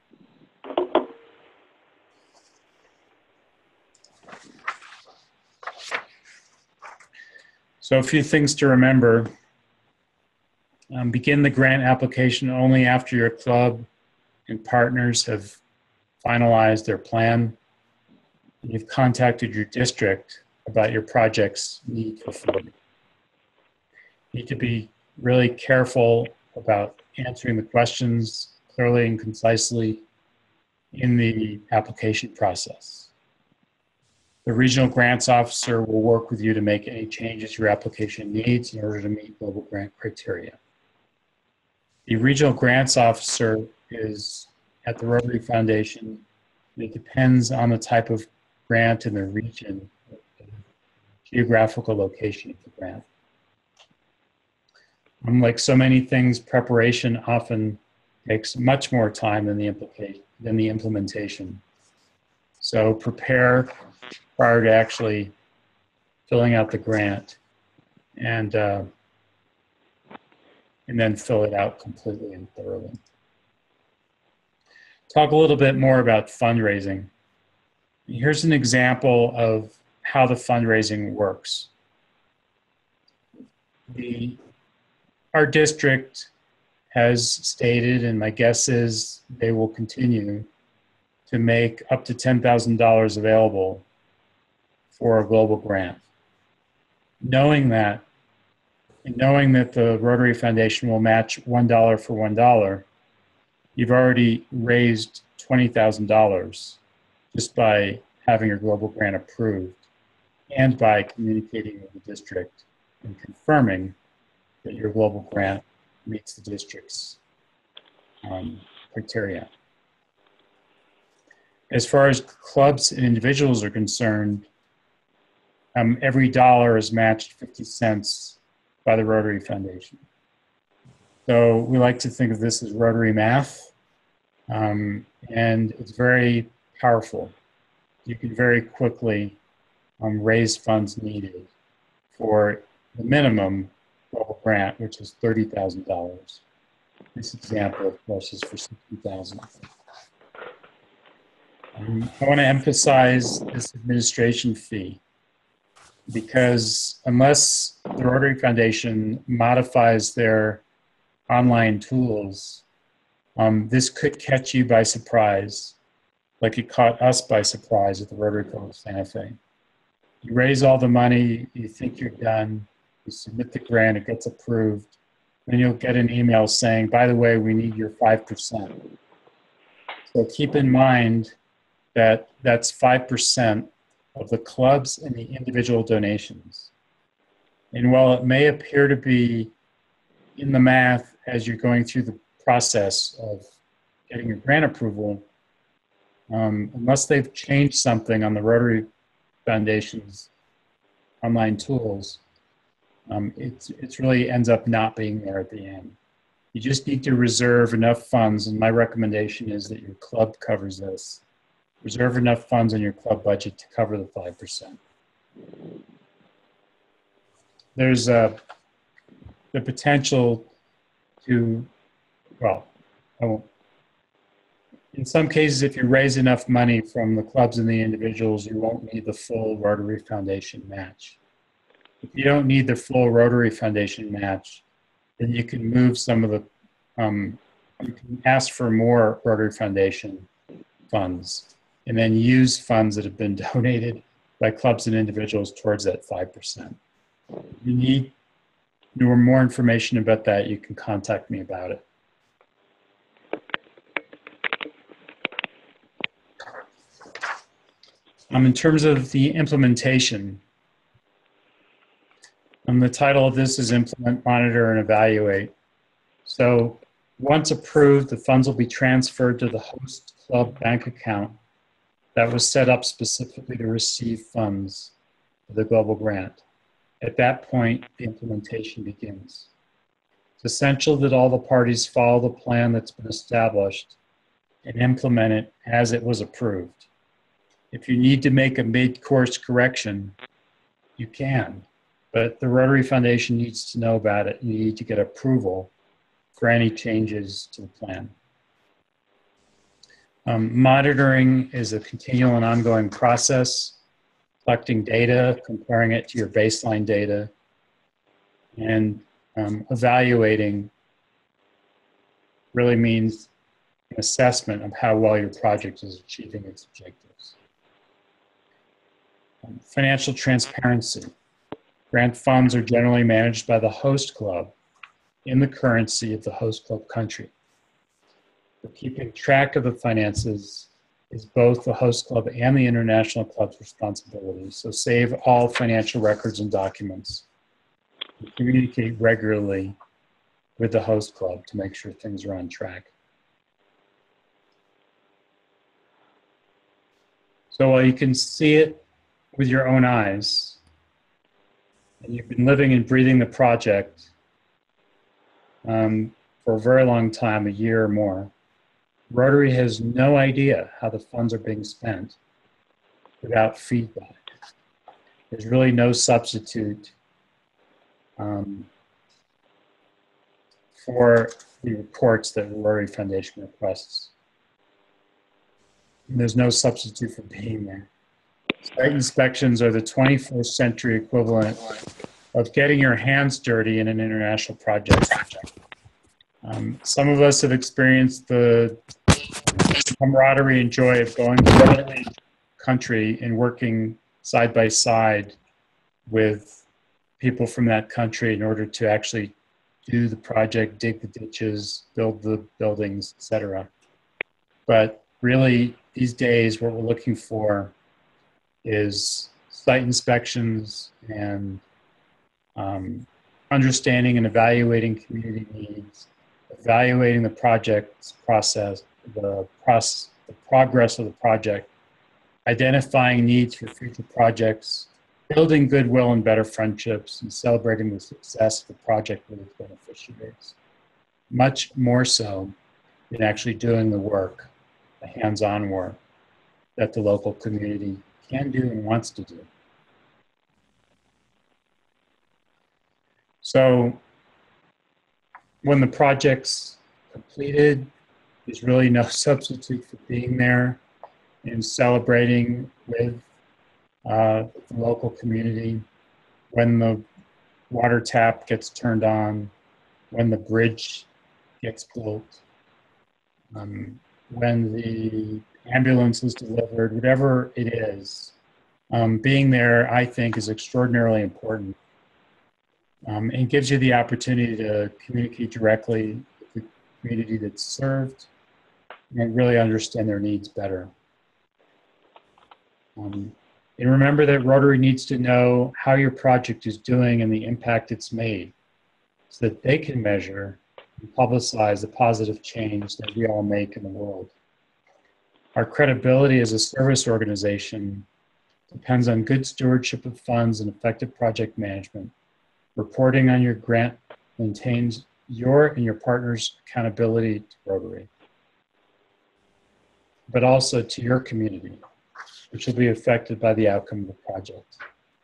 so a few things to remember. Um, begin the grant application only after your club and partners have finalized their plan. And you've contacted your district about your project's need for funding. You need to be really careful about answering the questions clearly and concisely in the application process. The regional grants officer will work with you to make any changes your application needs in order to meet global grant criteria. The regional grants officer is at the Rotary Foundation. It depends on the type of grant and the region, the geographical location of the grant. Unlike so many things, preparation often takes much more time than the, implication, than the implementation. So prepare prior to actually filling out the grant, and uh, and then fill it out completely and thoroughly. Talk a little bit more about fundraising. Here's an example of how the fundraising works. The, our district has stated, and my guess is they will continue to make up to ten thousand dollars available for a global grant. Knowing that, and knowing that the Rotary Foundation will match one dollar for one dollar, you've already raised twenty thousand dollars just by having your global grant approved and by communicating with the district and confirming that your global grant meets the district's um, criteria. As far as clubs and individuals are concerned, um, every dollar is matched fifty cents by the Rotary Foundation. So we like to think of this as Rotary math, um, and it's very powerful. You can very quickly um, raise funds needed for the minimum global grant, which is thirty thousand dollars. This example, of course, is for sixty thousand dollars. Um, I want to emphasize this administration fee, because unless the Rotary Foundation modifies their online tools, um, this could catch you by surprise, like it caught us by surprise at the Rotary Club of Santa Fe. You raise all the money, you think you're done, You submit the grant, it gets approved, then you'll get an email saying, by the way, we need your five percent. So keep in mind that that's five percent of the clubs and the individual donations. And while it may appear to be in the math as you're going through the process of getting your grant approval, um, unless they've changed something on the Rotary Foundation's online tools, um, it's, it's really ends up not being there at the end. You just need to reserve enough funds, and my recommendation is that your club covers this. Reserve enough funds in your club budget to cover the five percent. There's uh, the potential to, well, I won't. In some cases, if you raise enough money from the clubs and the individuals, you won't need the full Rotary Foundation match. If you don't need the full Rotary Foundation match, then you can move some of the, um, you can ask for more Rotary Foundation funds and then use funds that have been donated by clubs and individuals towards that five percent. If you need more information about that, you can contact me about it. Um, in terms of the implementation, um, the title of this is Implement, Monitor, and Evaluate. So once approved, the funds will be transferred to the host club bank account that was set up specifically to receive funds for the global grant. At that point, the implementation begins. It's essential that all the parties follow the plan that's been established and implement it as it was approved. If you need to make a mid-course correction, you can, but the Rotary Foundation needs to know about it. You need to get approval for any changes to the plan. Um, monitoring is a continual and ongoing process, collecting data, comparing it to your baseline data, and um, evaluating really means an assessment of how well your project is achieving its objectives. Um, financial transparency. Grant funds are generally managed by the host club in the currency of the host club country. But keeping track of the finances is both the host club and the international club's responsibility. So save all financial records and documents. And communicate regularly with the host club to make sure things are on track. So while you can see it with your own eyes, and you've been living and breathing the project um, for a very long time, a year or more, Rotary has no idea how the funds are being spent without feedback. There's really no substitute um, for the reports that the Rotary Foundation requests. And there's no substitute for being there. Site inspections are the twenty-first century equivalent of getting your hands dirty in an international project. Um, some of us have experienced the camaraderie and joy of going to another country and working side by side with people from that country in order to actually do the project, dig the ditches, build the buildings, et cetera. But really, these days, what we're looking for is site inspections and um, understanding and evaluating community needs, evaluating the project's process, the, process, the progress of the project, identifying needs for future projects, building goodwill and better friendships, and celebrating the success of the project with its beneficiaries. Much more so than actually doing the work, the hands-on work that the local community can do and wants to do. So when the project's completed, there's really no substitute for being there and celebrating with uh, the local community. When the water tap gets turned on, when the bridge gets built, um, when the ambulance is delivered, whatever it is, um, being there, I think, is extraordinarily important. Um, and gives you the opportunity to communicate directly with the community that's served and really understand their needs better. Um, and remember that Rotary needs to know how your project is doing and the impact it's made so that they can measure and publicize the positive change that we all make in the world. Our credibility as a service organization depends on good stewardship of funds and effective project management. Reporting on your grant maintains your and your partner's accountability to Rotary, but also to your community, which will be affected by the outcome of the project.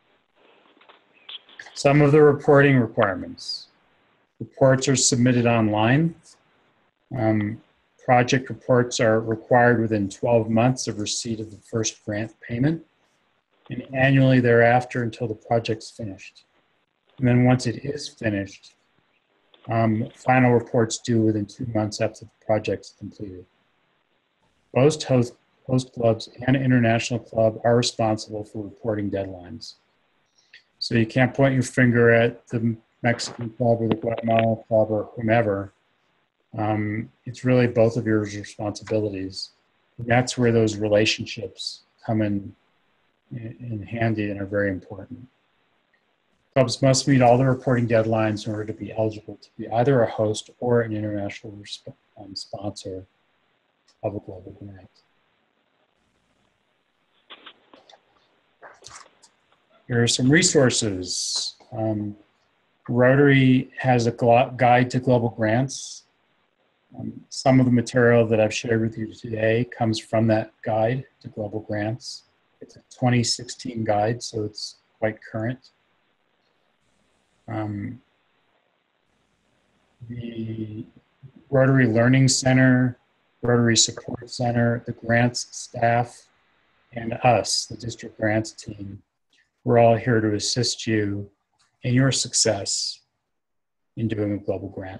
Some of the reporting requirements. Reports are submitted online. Um, project reports are required within twelve months of receipt of the first grant payment and annually thereafter until the project's finished. And then once it is finished, um, final reports due within two months after the project's completed. Most host, host clubs and international club are responsible for reporting deadlines. So you can't point your finger at the Mexican club or the Guatemalan club or whomever. Um, it's really both of your responsibilities. And that's where those relationships come in, in, in handy and are very important. Clubs must meet all the reporting deadlines in order to be eligible to be either a host or an international um, sponsor of a global grant. Here are some resources. Um, Rotary has a guide to global grants. Um, some of the material that I've shared with you today comes from that guide to global grants. It's a twenty sixteen guide, so it's quite current. Um, the Rotary Learning Center, Rotary Support Center, the grants staff, and us, the district grants team, we're all here to assist you in your success in doing a global grant.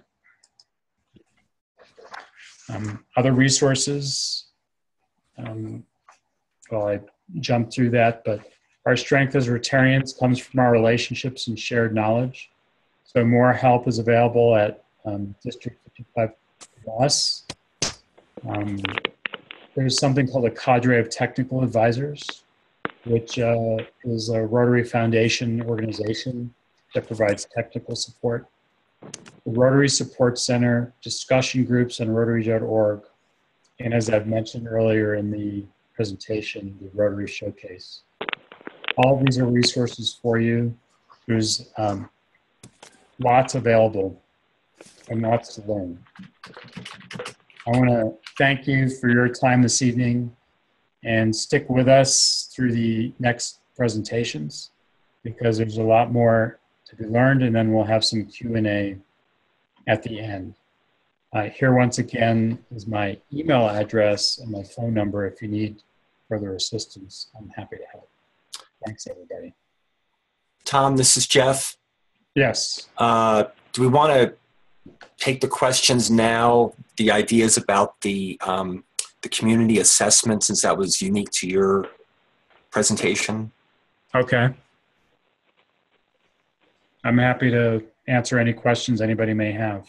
Um, other resources, um, well, I jumped through that, but our strength as Rotarians comes from our relationships and shared knowledge. So more help is available at um, District fifty-five plus. Um, there's something called a cadre of technical advisors, which uh, is a Rotary Foundation organization that provides technical support. The Rotary Support Center, discussion groups on rotary dot org, and as I've mentioned earlier in the presentation, the Rotary Showcase. All of these are resources for you. There's um, lots available and lots to learn. I want to thank you for your time this evening and stick with us through the next presentations because there's a lot more to be learned, and then we'll have some Q and A at the end. Uh, here once again is my email address and my phone number if you need further assistance. I'm happy to help. Thanks, everybody. Tom, this is Jeff. Yes. Uh, do we want to take the questions now, the ideas about the, um, the community assessment, since that was unique to your presentation? Okay. I'm happy to answer any questions anybody may have.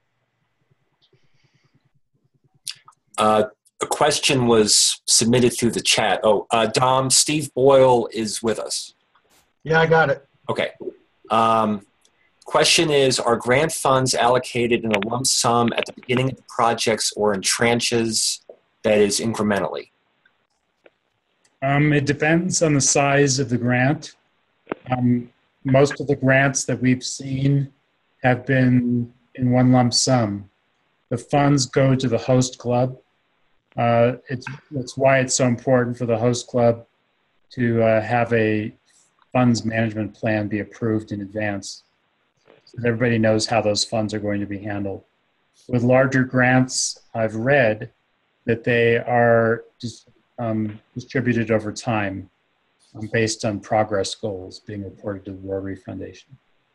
Uh, a question was submitted through the chat. Oh, uh, Dom, Steve Boyle is with us. Yeah, I got it. Okay. Um, question is, are grant funds allocated in a lump sum at the beginning of the projects or in tranches, that is incrementally? Um, it depends on the size of the grant. Um, most of the grants that we've seen have been in one lump sum. The funds go to the host club. Uh, it's, it's why it's so important for the host club to uh, have a funds management plan be approved in advance so that everybody knows how those funds are going to be handled. With larger grants, I've read that they are dis um, distributed over time um, based on progress goals being reported to the Rotary Foundation.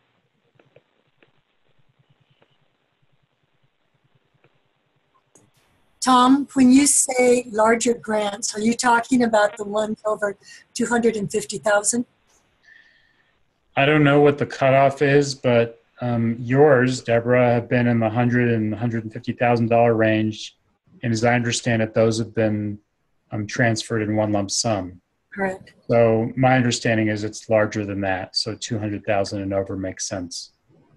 Tom, when you say larger grants, are you talking about the ones over two hundred fifty thousand? I don't know what the cutoff is, but um, yours, Deborah, have been in the hundred and one hundred fifty thousand dollar range, and as I understand it, those have been um, transferred in one lump sum. Correct. So my understanding is it's larger than that. So two hundred thousand and over makes sense.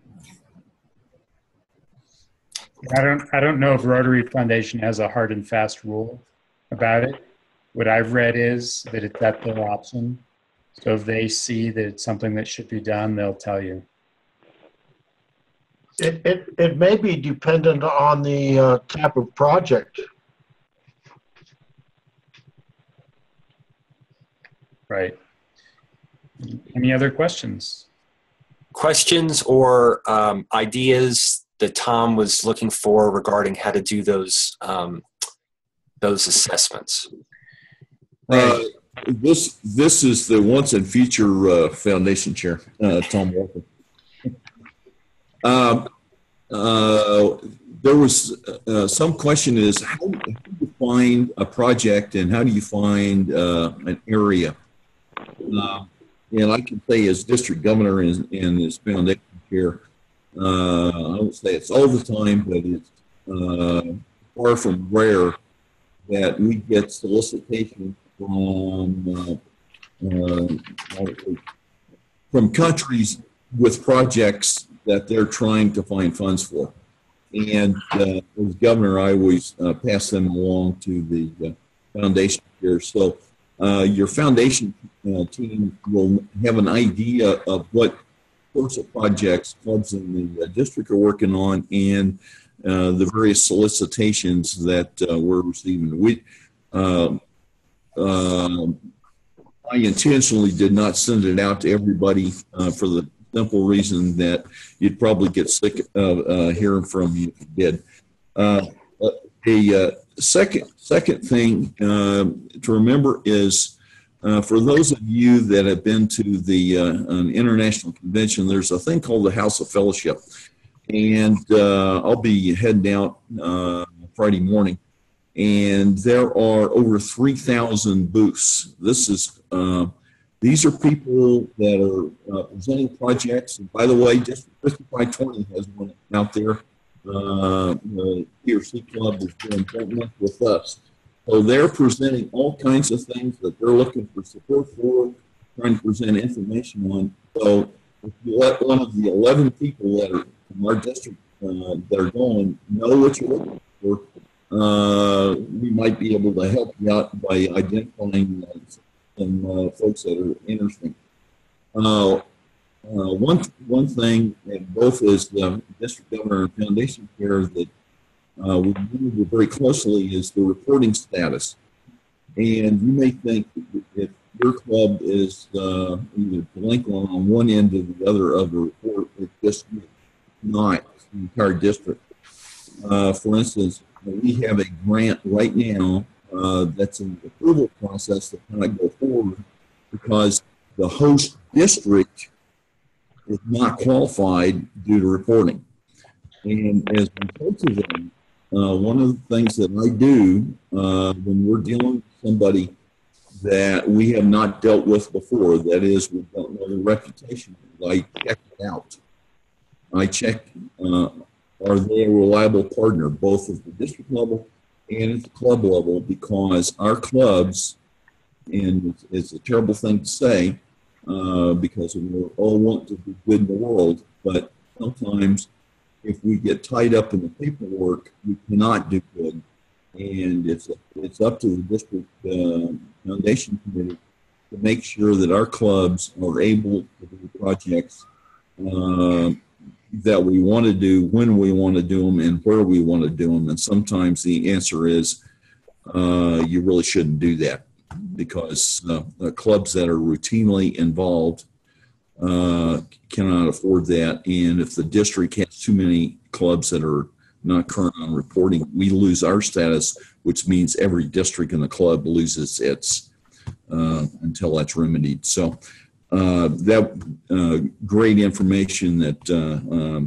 I don't, I don't know if Rotary Foundation has a hard and fast rule about it. What I've read is that it's at their option. So if they see that it's something that should be done, they'll tell you. It, it, it may be dependent on the uh, type of project. Right. Any other questions? Questions or um, ideas that Tom was looking for regarding how to do those um, those assessments? Uh, this this is the Once and Future uh, Foundation Chair, uh, Tom Walker. Um, uh, there was uh, some question is how, how do you find a project and how do you find uh, an area? Uh, and I can say as district governor in, in this foundation chair, uh, I don't say it's all the time, but it's uh, far from rare that we get solicitation from uh, uh, from countries with projects that they're trying to find funds for. And uh, as governor, I always uh, pass them along to the uh, foundation here. So uh, your foundation uh, team will have an idea of what sorts of projects clubs in the uh, district are working on and uh, the various solicitations that uh, we're receiving. We, uh, uh, I intentionally did not send it out to everybody uh, for the simple reason that you'd probably get sick of uh, hearing from you if you did. Uh, a uh, second second thing uh, to remember is uh, for those of you that have been to the uh, an international convention, there's a thing called the House of Fellowship, and uh, I'll be heading out uh, Friday morning, and there are over three thousand booths. This is uh, These are people that are uh, presenting projects. And by the way, District fifty-five twenty has one out there. Uh, the P R C Club is doing partnering with us. So they're presenting all kinds of things that they're looking for support for, trying to present information on. So if you let one of the eleven people that are from our district uh, that are going know what you're looking for, uh, we might be able to help you out by identifying uh, some uh, folks that are interesting. Uh, uh, one one thing, and both as the district governor and foundation chair, that uh, we monitor very closely is the reporting status. And you may think that if your club is uh, either delinquent on one end or the other of the report, it's just not the entire district. Uh, for instance, we have a grant right now Uh, that's in the approval process that cannot go forward because the host district is not qualified due to reporting. And as we talk to them, uh, one of the things that I do uh, when we're dealing with somebody that we have not dealt with before, that is, we don't know the reputation, I check it out. I check, uh, are they a reliable partner, both at the district level and at the club level, because our clubs, and it's, it's a terrible thing to say, uh, because we all want to be good in the world, but sometimes if we get tied up in the paperwork, we cannot do good. And it's it's up to the district uh, foundation committee to make sure that our clubs are able to do projects uh, that we want to do, when we want to do them, and where we want to do them. And sometimes the answer is uh, you really shouldn't do that because uh, the clubs that are routinely involved uh, cannot afford that. And if the district has too many clubs that are not current on reporting, we lose our status, which means every district in the club loses its uh, until that's remedied. So Uh, that uh, great information that uh, um,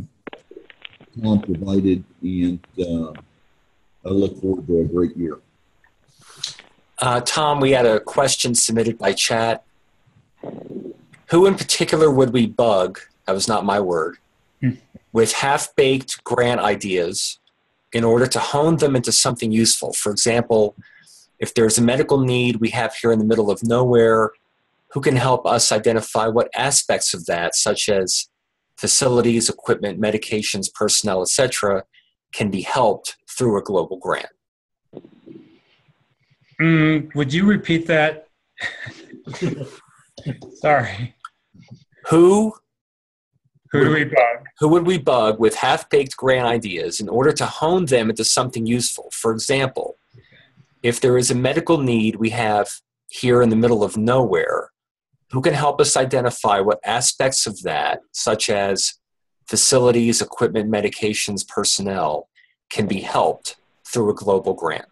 Tom provided, and uh, I look forward to a great year. Uh, Tom, we had a question submitted by chat. who in particular would we bug, that was not my word, Hmm. with half-baked grant ideas in order to hone them into something useful? For example, if there's a medical need we have here in the middle of nowhere, who can help us identify what aspects of that, such as facilities, equipment, medications, personnel, et cetera, can be helped through a global grant? Mm, would you repeat that? Sorry. Who Who do we bug? Who would we bug with half-baked grant ideas in order to hone them into something useful? For example, if there is a medical need we have here in the middle of nowhere, who can help us identify what aspects of that, such as facilities, equipment, medications, personnel, can be helped through a global grant?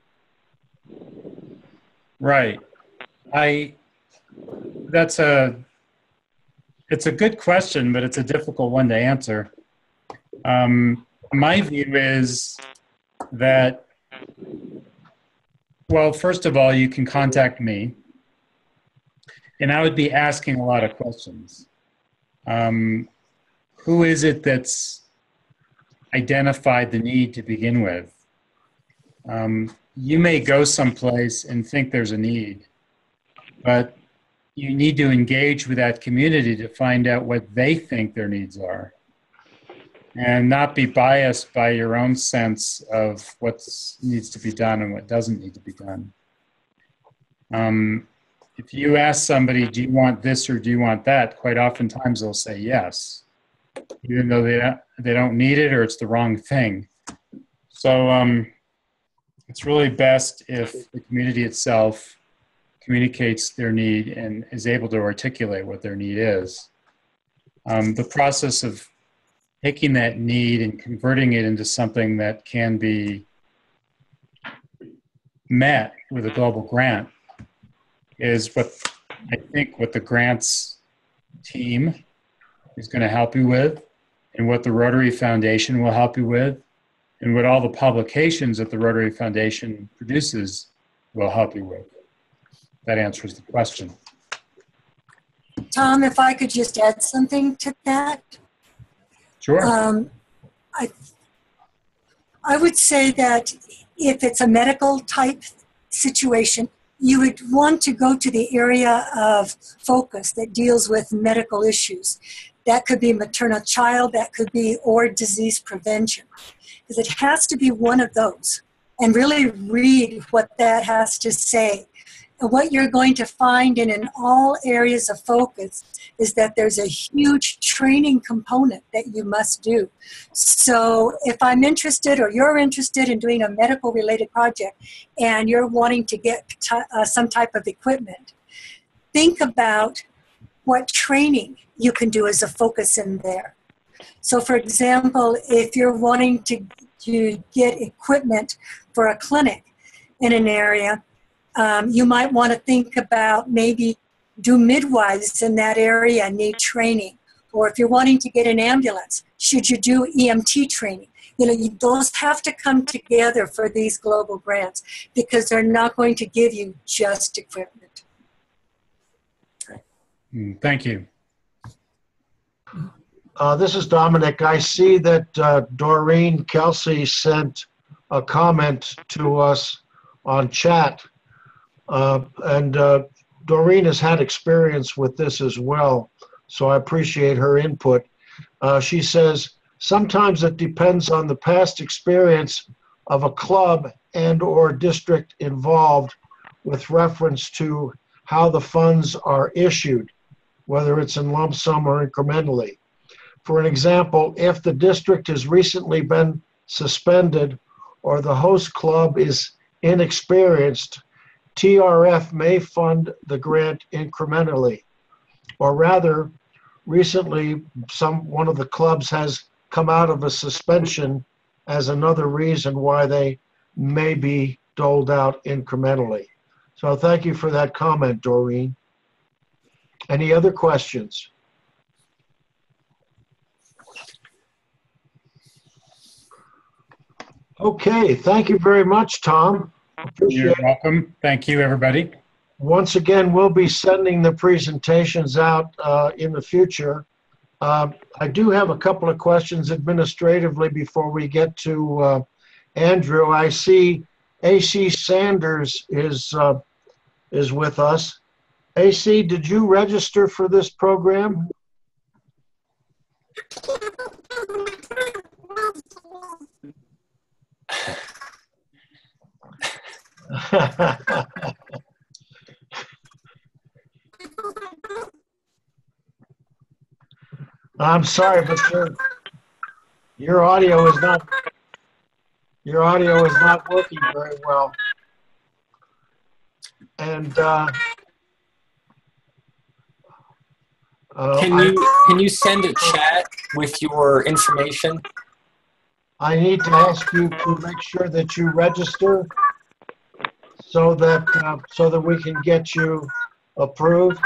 Right. I, that's a, it's a good question, but it's a difficult one to answer. Um, my view is that, well, first of all, you can contact me, and I would be asking a lot of questions. Um, who is it that's identified the need to begin with? Um, you may go someplace and think there's a need, but you need to engage with that community to find out what they think their needs are, and not be biased by your own sense of what needs to be done and what doesn't need to be done. Um, if you ask somebody, do you want this or do you want that, quite oftentimes they'll say yes, even though they don't, they don't need it or it's the wrong thing. So um, it's really best if the community itself communicates their need and is able to articulate what their need is. Um, the process of taking that need and converting it into something that can be met with a global grant is what I think what the grants team is going to help you with, and what the Rotary Foundation will help you with, and what all the publications that the Rotary Foundation produces will help you with. That answers the question. Tom, if I could just add something to that. Sure. Um, I, I would say that if it's a medical type situation, you would want to go to the area of focus that deals with medical issues. That could be maternal child, that could be, or disease prevention. Because it has to be one of those. And really read what that has to say. And what you're going to find in, in all areas of focus is that there's a huge training component that you must do. So if I'm interested or you're interested in doing a medical related project and you're wanting to get t- uh, some type of equipment, think about what training you can do as a focus in there. So for example, if you're wanting to, to get equipment for a clinic in an area, Um, you might want to think about maybe do midwives in that area need training. Or if you're wanting to get an ambulance, should you do E M T training? You know, you, those have to come together for these global grants because they're not going to give you just equipment. Thank you. Uh, this is Dominic. I see that uh, Doreen Kelsey sent a comment to us on chat. Uh, and uh, Doreen has had experience with this as well, so I appreciate her input. Uh, she says, sometimes it depends on the past experience of a club and or district involved with reference to how the funds are issued, whether it's in lump sum or incrementally. For an example, if the district has recently been suspended or the host club is inexperienced, T R F may fund the grant incrementally, or rather, recently, some one of the clubs has come out of a suspension as another reason why they may be doled out incrementally. So thank you for that comment, Doreen. Any other questions? Okay, thank you very much, Tom. Appreciate You're welcome. Thank you, everybody. once again, we'll be sending the presentations out uh, in the future. Uh, I do have a couple of questions administratively before we get to uh, Andrew. I see A C Sanders is, uh, is with us. A C, did you register for this program? I'm sorry, but your, your audio is not your audio is not working very well. And uh, uh, Can you can you send a chat with your information? I need to ask you to make sure that you register so that uh, so that we can get you approved.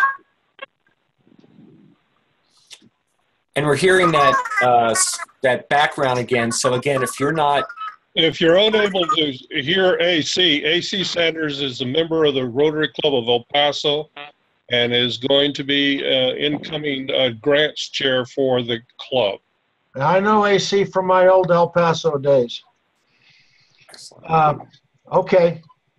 And we're hearing that uh, that background again. So again, if you're not If you're unable to hear A C, A C Sanders is a member of the Rotary Club of El Paso and is going to be uh, incoming uh, grants chair for the club. I know A C from my old El Paso days. Uh, okay.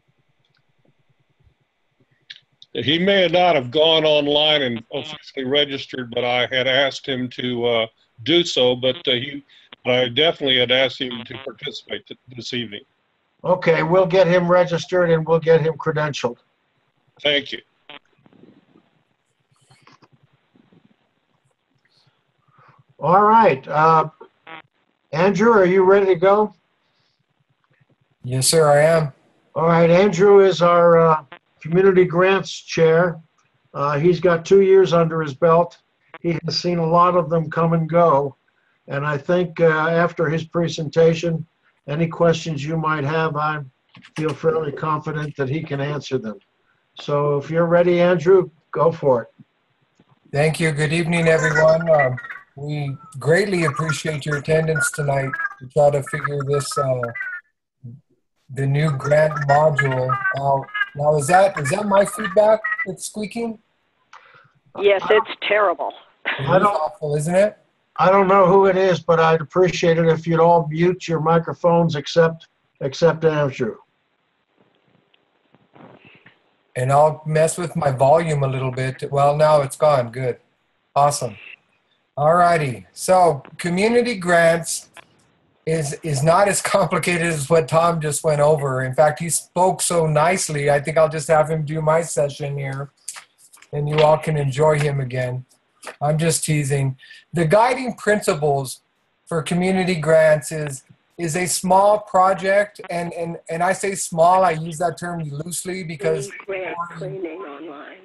He may not have gone online and officially registered, but I had asked him to uh, do so, but uh, he, I definitely had asked him to participate th this evening. Okay, we'll get him registered and we'll get him credentialed. Thank you. All right. Uh, Andrew, are you ready to go? Yes, sir, I am. All right, Andrew is our uh, Community Grants Chair. Uh, he's got two years under his belt. He has seen a lot of them come and go. And I think uh, after his presentation, any questions you might have, I feel fairly confident that he can answer them. So if you're ready, Andrew, go for it. Thank you. Good evening, everyone. Um, we greatly appreciate your attendance tonight to try to figure this, uh, the new grant module out. Now, is that is that my feedback that's squeaking? Yes, it's terrible. It is awful, isn't it? I don't know who it is, but I'd appreciate it if you'd all mute your microphones except except Andrew. And I'll mess with my volume a little bit. Well, now it's gone. Good. Awesome. All righty. So community grants is is not as complicated as what Tom just went over. In fact, he spoke so nicely. I think I'll just have him do my session here, and you all can enjoy him again. I'm just teasing. The guiding principles for community grants is is a small project, and and and I say small. I use that term loosely because Grant cleaning online.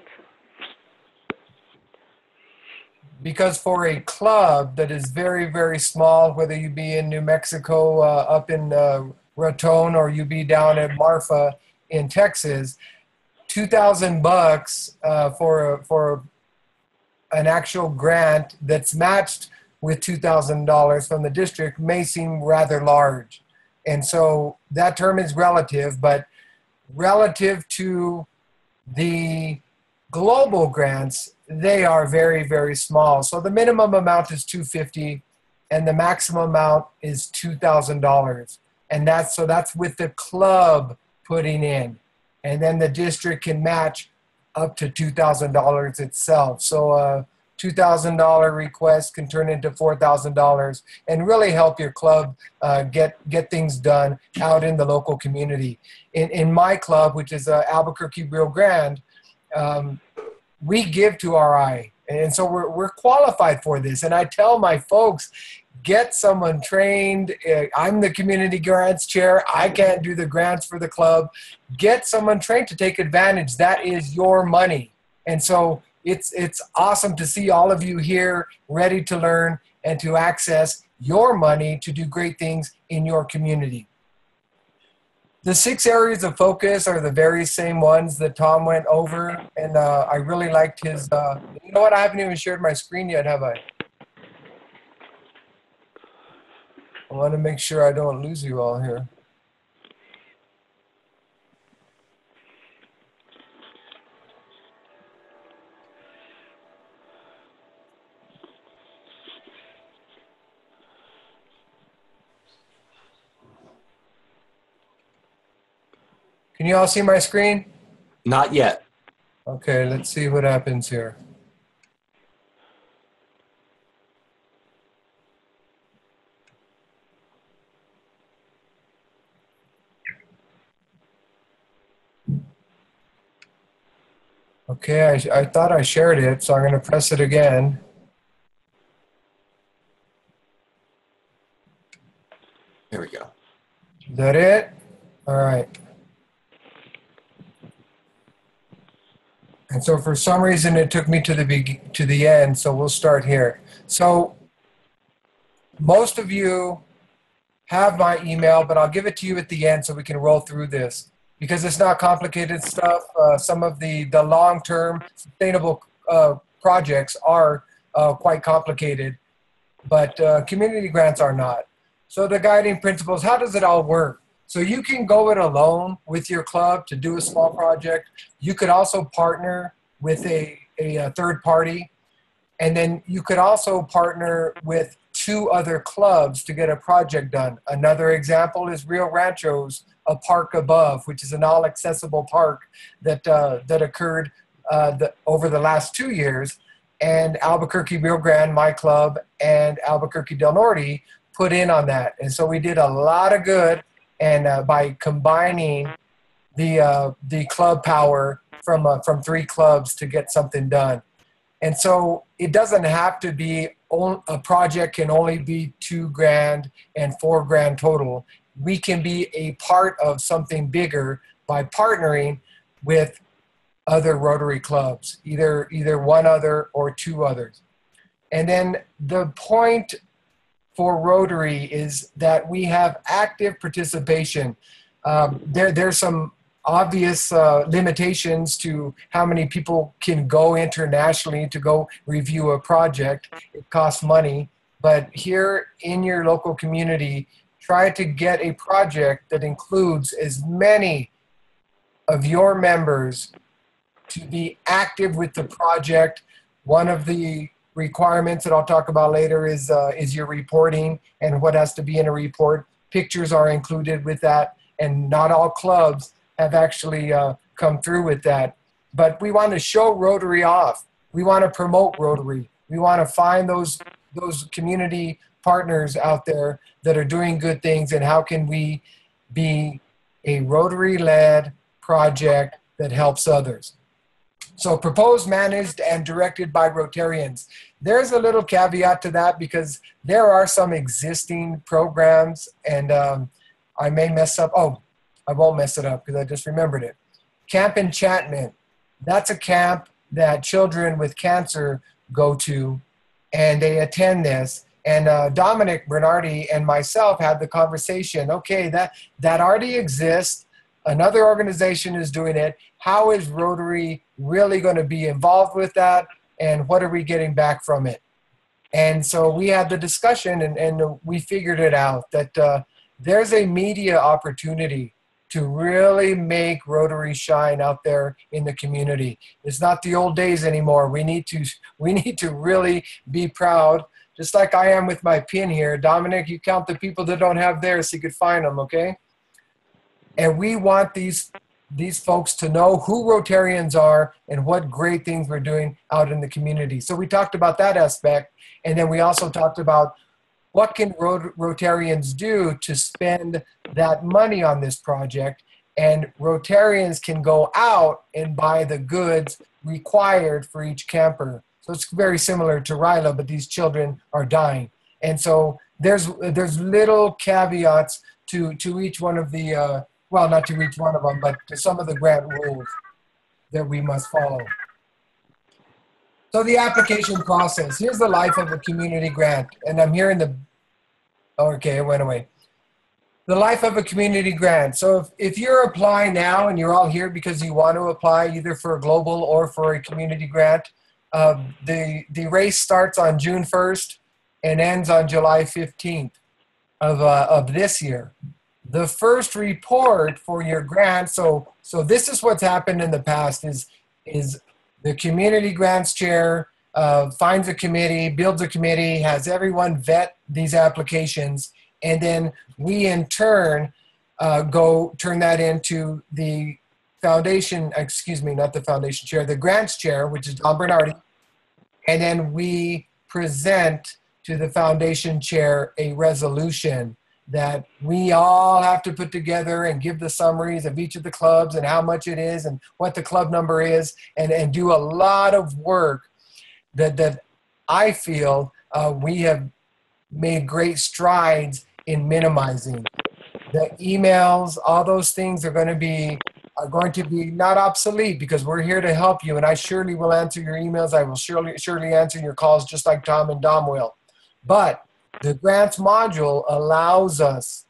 because for a club that is very, very small, whether you be in New Mexico, uh, up in uh, Raton, or you be down at Marfa in Texas, two thousand bucks uh, for for an actual grant that's matched with two thousand dollars from the district may seem rather large. And so that term is relative, but relative to the global grants, they are very, very small. So the minimum amount is two hundred fifty dollars and the maximum amount is two thousand dollars. And that's, so that's with the club putting in. And then the district can match up to two thousand dollars itself. So a two thousand dollar request can turn into four thousand dollars and really help your club uh, get, get things done out in the local community. In, in my club, which is uh, Albuquerque Rio Grande, um, we give to R I. And so we're, we're qualified for this. And I tell my folks, get someone trained. I'm the community grants chair. I can't do the grants for the club. Get someone trained to take advantage. That is your money. And so it's, it's awesome to see all of you here ready to learn and to access your money to do great things in your community. The six areas of focus are the very same ones that Tom went over, and uh, I really liked his, uh, you know what, I haven't even shared my screen yet, have I? I want to make sure I don't lose you all here. Can you all see my screen? Not yet. Okay, let's see what happens here. Okay, I, I thought I shared it, so I'm going to press it again. There we go. Is that it? All right. And so for some reason, it took me to the beg to the end, so we'll start here. So most of you have my email, but I'll give it to you at the end so we can roll through this. Because it's not complicated stuff. Uh, some of the, the long-term sustainable uh, projects are uh, quite complicated, but uh, community grants are not. So the guiding principles, how does it all work? So you can go it alone with your club to do a small project. You could also partner with a, a, a third party. And then you could also partner with two other clubs to get a project done. Another example is Rio Rancho's A Park Above, which is an all-accessible park that, uh, that occurred uh, the, over the last two years. And Albuquerque Rio Grande, my club, and Albuquerque Del Norte put in on that. And so we did a lot of good, and uh, by combining the, uh, the club power from, uh, from three clubs to get something done. And so it doesn't have to be, a project can only be two grand and four grand total. We can be a part of something bigger by partnering with other Rotary clubs, either, either one other or two others. And then the point for Rotary is that we have active participation. Um, there, there's some obvious uh, limitations to how many people can go internationally to go review a project. It costs money, but here in your local community, try to get a project that includes as many of your members to be active with the project. One of the requirements that I'll talk about later is, uh, is your reporting and what has to be in a report. Pictures are included with that, and not all clubs have actually uh, come through with that. But we want to show Rotary off. We want to promote Rotary. We want to find those, those community partners out there that are doing good things, and how can we be a Rotary-led project that helps others. So proposed, managed, and directed by Rotarians. There's a little caveat to that because there are some existing programs, and um, I may mess up. Oh, I won't mess it up because I just remembered it. Camp Enchantment. That's a camp that children with cancer go to, and they attend this. And uh, Dominic Bernardi and myself had the conversation. Okay, that, that already exists. Another organization is doing it. How is Rotary really going to be involved with that? And what are we getting back from it? And so we had the discussion, and, and we figured it out that uh, there's a media opportunity to really make Rotary shine out there in the community. It's not the old days anymore. We need to, we need to really be proud, just like I am with my pin here. Dominic, you count the people that don't have theirs so you could find them, okay? And we want these, these folks to know who Rotarians are and what great things we're doing out in the community. So we talked about that aspect, and then we also talked about what can Rot Rotarians do to spend that money on this project, and Rotarians can go out and buy the goods required for each camper. So it's very similar to RILA, but these children are dying. And so there's, there's little caveats to, to each one of the, uh, well, not to each one of them, but to some of the grant rules that we must follow. So the application process, here's the life of a community grant. And I'm here in the, okay, it went away. The life of a community grant. So if, if you're applying now and you're all here because you want to apply either for a global or for a community grant, uh, the, the race starts on June first and ends on July fifteenth of, uh, of this year. The first report for your grant, so, so this is what's happened in the past is, is the community grants chair uh, finds a committee, builds a committee, has everyone vet these applications, and then we in turn uh, go turn that into the foundation, excuse me, not the foundation chair, the grants chair, which is Don Bernardi. And then we present to the foundation chair a resolution that we all have to put together and give the summaries of each of the clubs and how much it is and what the club number is, and, and do a lot of work that, that I feel uh, we have made great strides in minimizing. The emails, all those things are going to be are going to be not obsolete, because we're here to help you, and I surely will answer your emails. I will surely surely answer your calls, just like Tom and Dom will. But the grants module allows us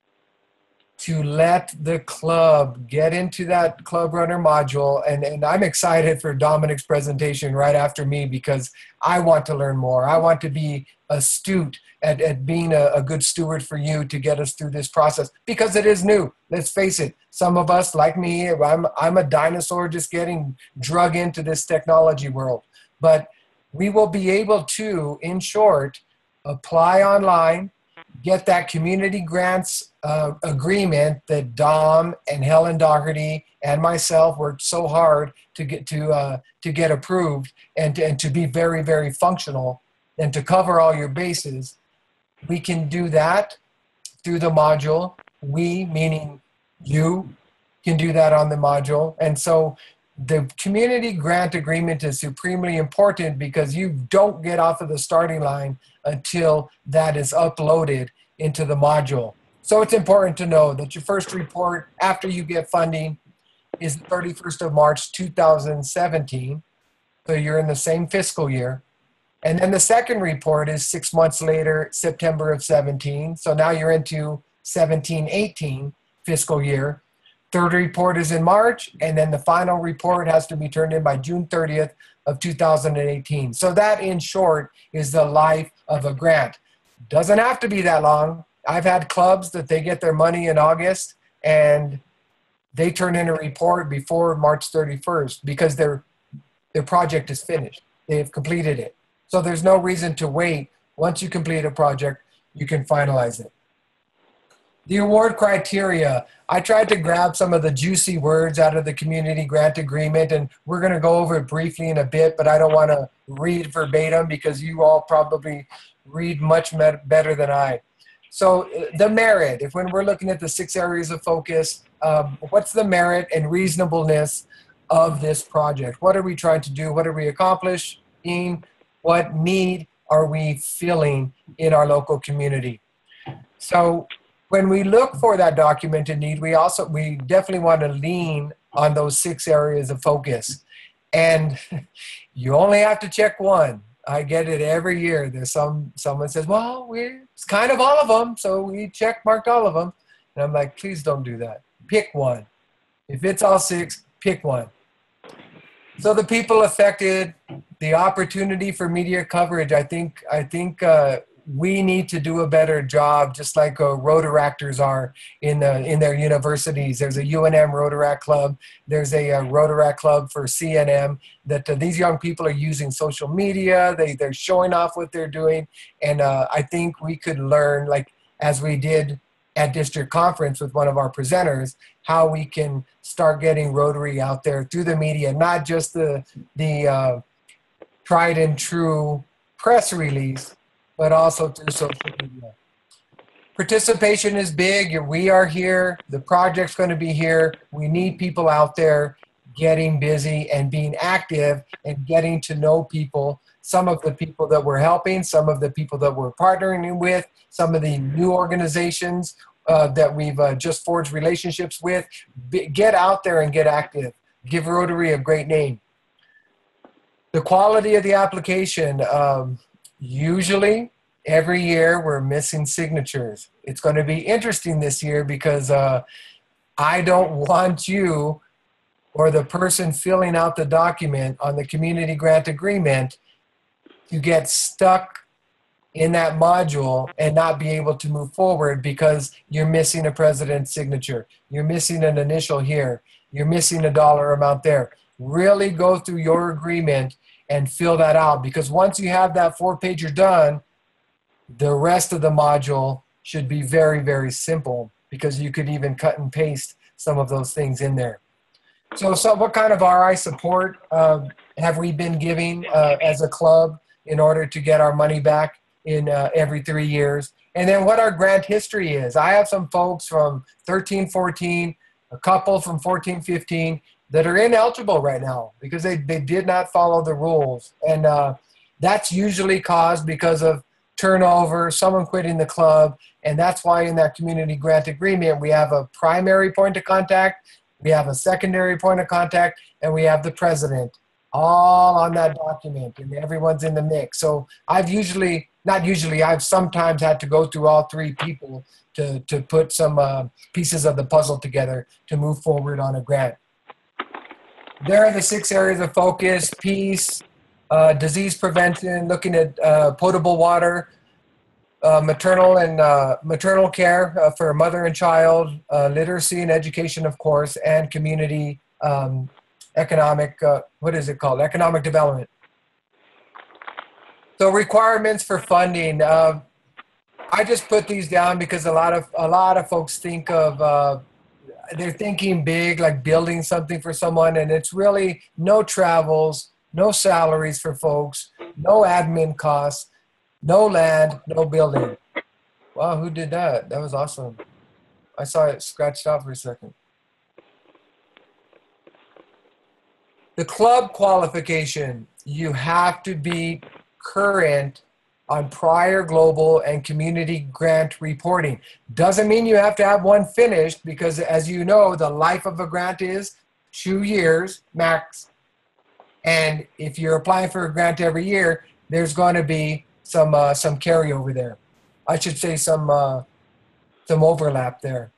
to let the club get into that club runner module, and, and I'm excited for Dominic's presentation right after me, because I want to learn more. I want to be astute at, at being a, a good steward for you to get us through this process, because it is new. Let's face it, some of us, like me, I'm, I'm a dinosaur just getting drug into this technology world. But we will be able to, in short, apply online, get that community grants uh, agreement that Dom and Helen Doherty and myself worked so hard to get to uh, to get approved, and to, and to be very, very functional and to cover all your bases. We can do that through the module. We, meaning you, can do that on the module. And so the community grant agreement is supremely important, because you don't get off of the starting line until that is uploaded into the module. So it's important to know that your first report after you get funding is the thirty-first of March two thousand seventeen. So you're in the same fiscal year. And then the second report is six months later, September of seventeen. So now you're into seventeen eighteen fiscal year. Third report is in March, and then the final report has to be turned in by June thirtieth of two thousand eighteen. So that, in short, is the life of a grant. Doesn't have to be that long. I've had clubs that they get their money in August, and they turn in a report before March thirty-first, because their their project is finished. They have completed it. So there's no reason to wait. Once you complete a project, you can finalize it. The award criteria, I tried to grab some of the juicy words out of the community grant agreement, and we're going to go over it briefly in a bit, but I don't want to read verbatim, because you all probably read much better than I. So the merit, if when we're looking at the six areas of focus, um, what's the merit and reasonableness of this project? What are we trying to do? What are we accomplishing? What need are we filling in our local community? So when we look for that documented need, we also, we definitely want to lean on those six areas of focus. And you only have to check one. I get it every year. There's some, someone says, well, we, it's kind of all of them, so we check marked all of them. And I'm like, please don't do that. Pick one. If it's all six, pick one. So the people affected, the opportunity for media coverage, I think, I think uh, we need to do a better job, just like uh, Rotaractors are in, uh, in their universities. There's a U N M Rotaract Club. There's a, a Rotaract Club for C N M, that uh, these young people are using social media. They, they're showing off what they're doing. And uh, I think we could learn, like as we did at district conference with one of our presenters, how we can start getting Rotary out there through the media, not just the, the uh, tried and true press release, but also through social media. Participation is big. We are here. The project's going to be here. We need people out there getting busy and being active and getting to know people. Some of the people that we're helping, some of the people that we're partnering with, some of the new organizations uh, that we've uh, just forged relationships with. Be, get out there and get active. Give Rotary a great name. The quality of the application, um, usually every year we're missing signatures. It's going to be interesting this year, because uh, I don't want you or the person filling out the document on the community grant agreement to get stuck in that module and not be able to move forward because you're missing a president's signature. You're missing an initial here. You're missing a dollar amount there. Really go through your agreement and fill that out, because once you have that four-pager done, the rest of the module should be very, very simple. because you could even cut and paste some of those things in there. So, so what kind of R I support uh, have we been giving uh, as a club in order to get our money back in uh, every three years? And then what our grant history is. I have some folks from thirteen, fourteen, a couple from fourteen, fifteen that are ineligible right now because they, they did not follow the rules. And uh, that's usually caused because of turnover, someone quitting the club. And that's why in that community grant agreement, we have a primary point of contact, we have a secondary point of contact, and we have the president all on that document, and everyone's in the mix. So I've usually, not usually, I've sometimes had to go through all three people to, to put some uh, pieces of the puzzle together to move forward on a grant. There are the six areas of focus: peace, uh, disease prevention, looking at uh, potable water, uh, maternal and uh, maternal care uh, for mother and child, uh, literacy and education, of course, and community um, economic, uh, what is it called? Economic development. So requirements for funding. Uh, I just put these down because a lot of a lot of folks think of uh, they're thinking big, like building something for someone, and it's really no travels, no salaries for folks, no admin costs, no land, no building. Wow, who did that? That was awesome. I saw it scratched out for a second. The club qualification, you have to be current on prior global and community grant reporting. Doesn't mean you have to have one finished, because as you know, the life of a grant is two years max. And if you're applying for a grant every year, there's going to be some uh, some carryover there. I should say some uh, some overlap there.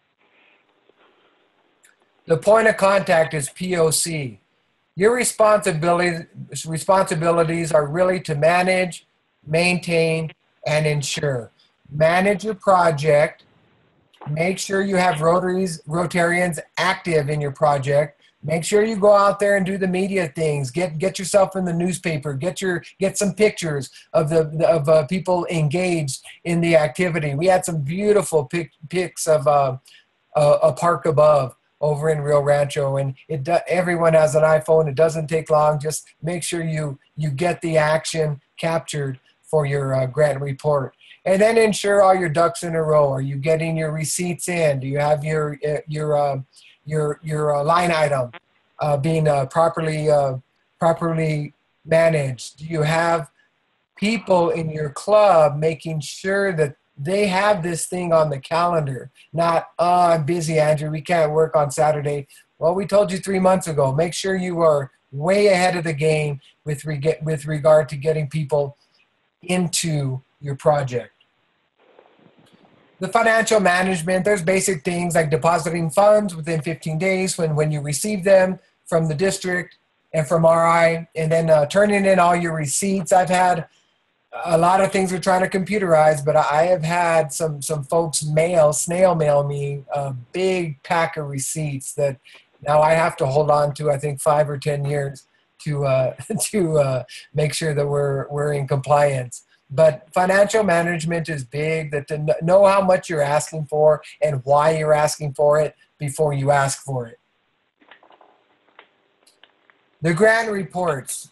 The point of contact is P O C. Your responsibilities responsibilities are really to manage, maintain, and ensure. Manage your project. Make sure you have Rotaries, Rotarians active in your project. Make sure you go out there and do the media things. Get get yourself in the newspaper. Get your get some pictures of the of uh, people engaged in the activity. We had some beautiful pic, pics of uh, a, a park above over in Rio Rancho, and it everyone has an iPhone. It doesn't take long. Just make sure you you get the action captured for your uh, grant report, and then ensure all your ducks in a row. Are you getting your receipts in? Do you have your uh, your uh, your your uh, line item uh, being uh, properly uh, properly managed? Do you have people in your club making sure that they have this thing on the calendar? Not, oh, I'm busy, Andrew, we can't work on Saturday. Well, we told you three months ago. Make sure you are way ahead of the game with, reg with regard to getting people into your project. The financial management, there's basic things like depositing funds within fifteen days when, when you receive them from the district and from R I, and then uh, turning in all your receipts. I've had a lot of things we're trying to computerize, but I have had some, some folks mail, snail mail me a big pack of receipts that now I have to hold on to, I think, five or ten years to, uh, to uh, make sure that we're, we're in compliance. But financial management is big, that to know how much you're asking for and why you're asking for it before you ask for it. The grant reports.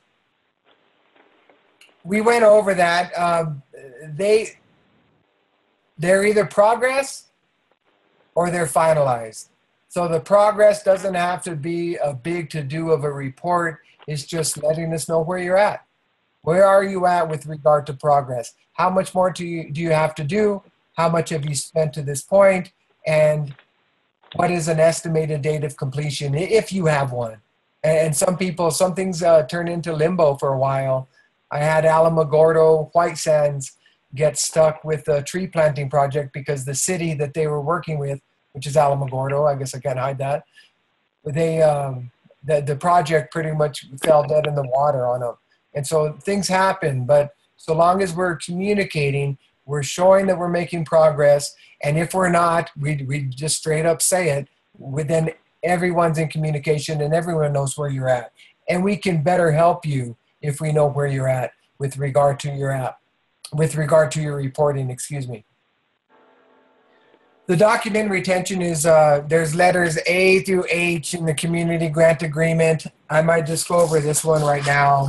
We went over that. Um, they, they're either progress or they're finalized. So the progress doesn't have to be a big to-do of a report. It's just letting us know where you're at. Where are you at with regard to progress? How much more do you, do you have to do? How much have you spent to this point? And what is an estimated date of completion, if you have one? And some people, some things uh, turn into limbo for a while. I had Alamogordo White Sands get stuck with a tree planting project because the city that they were working with, which is Alamogordo, I guess I can't hide that, they, um, the, the project pretty much fell dead in the water on them. And so things happen, but so long as we're communicating, we're showing that we're making progress. And if we're not, we, we just straight up say it. Then everyone's in communication and everyone knows where you're at. And we can better help you if we know where you're at with regard to your app, with regard to your reporting, excuse me. The document retention is, uh, there's letters A through H in the community grant agreement. I might just go over this one right now.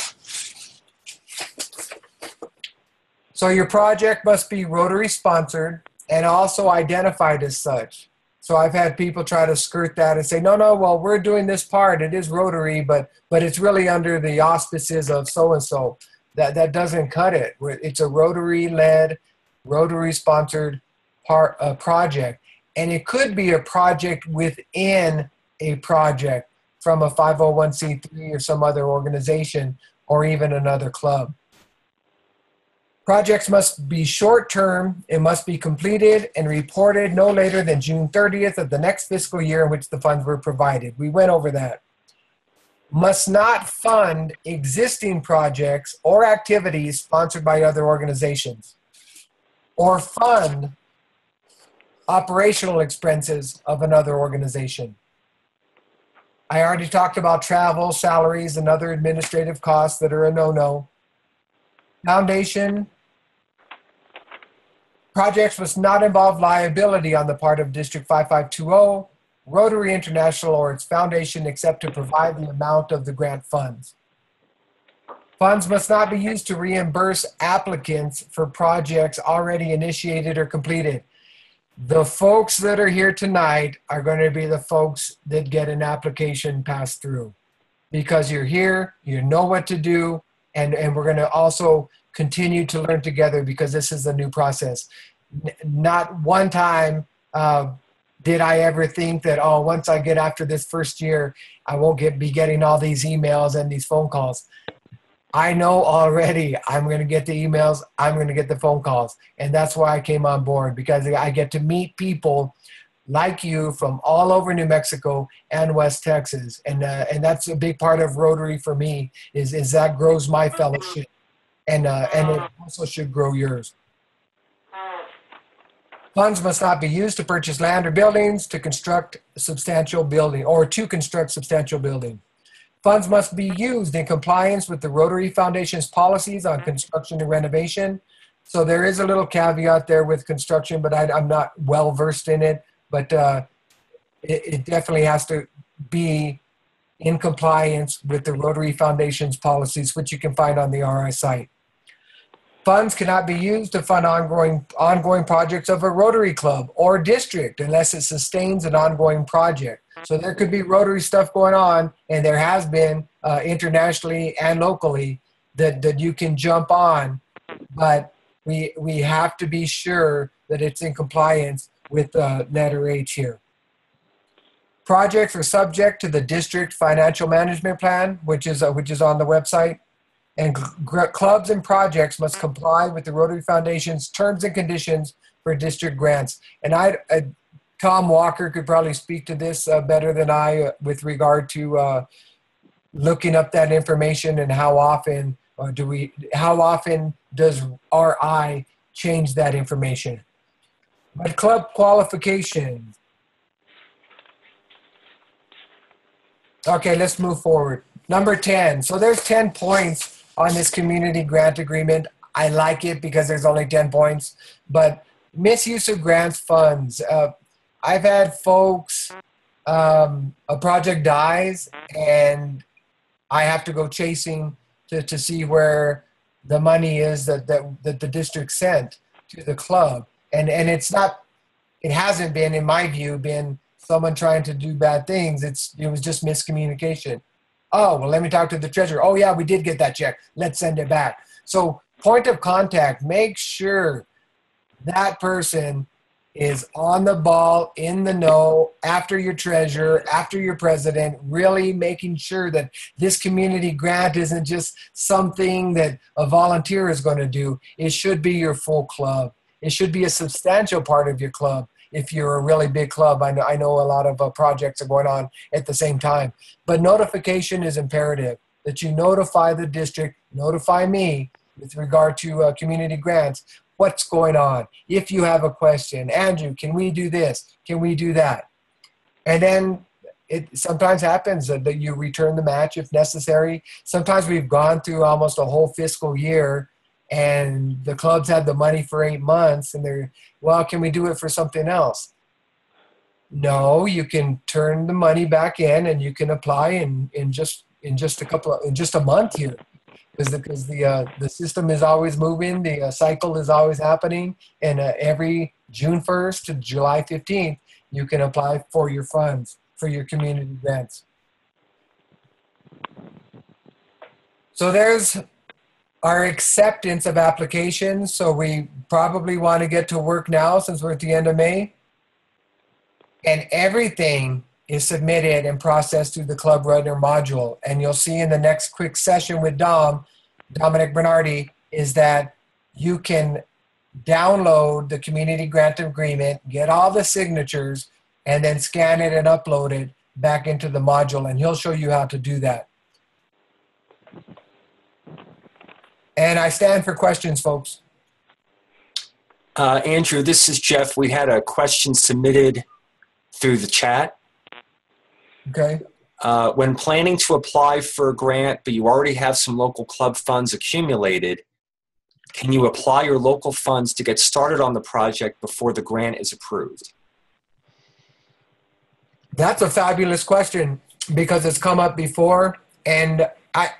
So your project must be Rotary sponsored and also identified as such. So I've had people try to skirt that and say, no, no, well, we're doing this part. It is Rotary, but but it's really under the auspices of so-and-so. That, that doesn't cut it. It's a Rotary-led, Rotary-sponsored part uh, project, and it could be a project within a project from a five oh one c three or some other organization or even another club. Projects must be short-term. It must be completed and reported no later than June thirtieth of the next fiscal year in which the funds were provided. We went over that. Must not fund existing projects or activities sponsored by other organizations, or fund operational expenses of another organization. I already talked about travel, salaries, and other administrative costs that are a no-no. Foundation projects must not involve liability on the part of District five five two zero, Rotary International, or its foundation except to provide the amount of the grant funds. Funds must not be used to reimburse applicants for projects already initiated or completed. The folks that are here tonight are going to be the folks that get an application passed through, because you're here, you know what to do, and, and we're going to also continue to learn together because this is a new process. N- not one time uh, did I ever think that, oh, once I get after this first year, I won't get be getting all these emails and these phone calls. I know already I'm going to get the emails, I'm going to get the phone calls. And that's why I came on board, because I get to meet people like you from all over New Mexico and West Texas. And uh, and that's a big part of Rotary for me, is, is that grows my fellowship. And, uh, and it also should grow yours. Funds must not be used to purchase land or buildings to construct a substantial building or to construct substantial building. Funds must be used in compliance with the Rotary Foundation's policies on construction and renovation. So there is a little caveat there with construction, but I, I'm not well versed in it. But uh, it, it definitely has to be in compliance with the Rotary Foundation's policies, which you can find on the R I site. Funds cannot be used to fund ongoing, ongoing projects of a Rotary club or district unless it sustains an ongoing project. So there could be Rotary stuff going on, and there has been uh, internationally and locally that, that you can jump on, but we, we have to be sure that it's in compliance with uh, letter H here. Projects are subject to the district financial management plan, which is, uh, which is on the website. And clubs and projects must comply with the Rotary Foundation's terms and conditions for district grants. And I, I Tom Walker could probably speak to this uh, better than I uh, with regard to uh, looking up that information and how often uh, do we, how often does R I change that information. But club qualifications. Okay, let's move forward. Number ten. So there's ten points on this community grant agreement. I like it because there's only ten points, but misuse of grants funds. Uh, I've had folks, um, a project dies and I have to go chasing to, to see where the money is that, that, that the district sent to the club. And, and it's not, it hasn't been, in my view, been someone trying to do bad things. It's, it was just miscommunication. Oh, well, let me talk to the treasurer. Oh, yeah, we did get that check. Let's send it back. So point of contact, make sure that person is on the ball, in the know, after your treasurer, after your president, really making sure that this community grant isn't just something that a volunteer is going to do. It should be your full club. It should be a substantial part of your club. If you're a really big club, I know, I know a lot of uh, projects are going on at the same time. But notification is imperative, that you notify the district, notify me with regard to uh, community grants, what's going on. If you have a question, Andrew, can we do this? Can we do that? And then it sometimes happens that, that you return the match if necessary. Sometimes we've gone through almost a whole fiscal year and the clubs had the money for eight months and they're, well, can we do it for something else? No, you can turn the money back in and you can apply in, in just in just a couple of, in just a month here. Because the, because the, uh, the system is always moving, the uh, cycle is always happening, and uh, every June first to July fifteenth, you can apply for your funds, for your community grants. So there's our acceptance of applications. So we probably want to get to work now since we're at the end of May. And everything is submitted and processed through the Club Runner module. And you'll see in the next quick session with Dom, Dominic Bernardi, is that you can download the community grant agreement, get all the signatures, and then scan it and upload it back into the module. And he'll show you how to do that. And I stand for questions, folks. Uh, Andrew, this is Jeff. We had a question submitted through the chat. Okay. Uh, when planning to apply for a grant, but you already have some local club funds accumulated, can you apply your local funds to get started on the project before the grant is approved? That's a fabulous question because it's come up before. And I,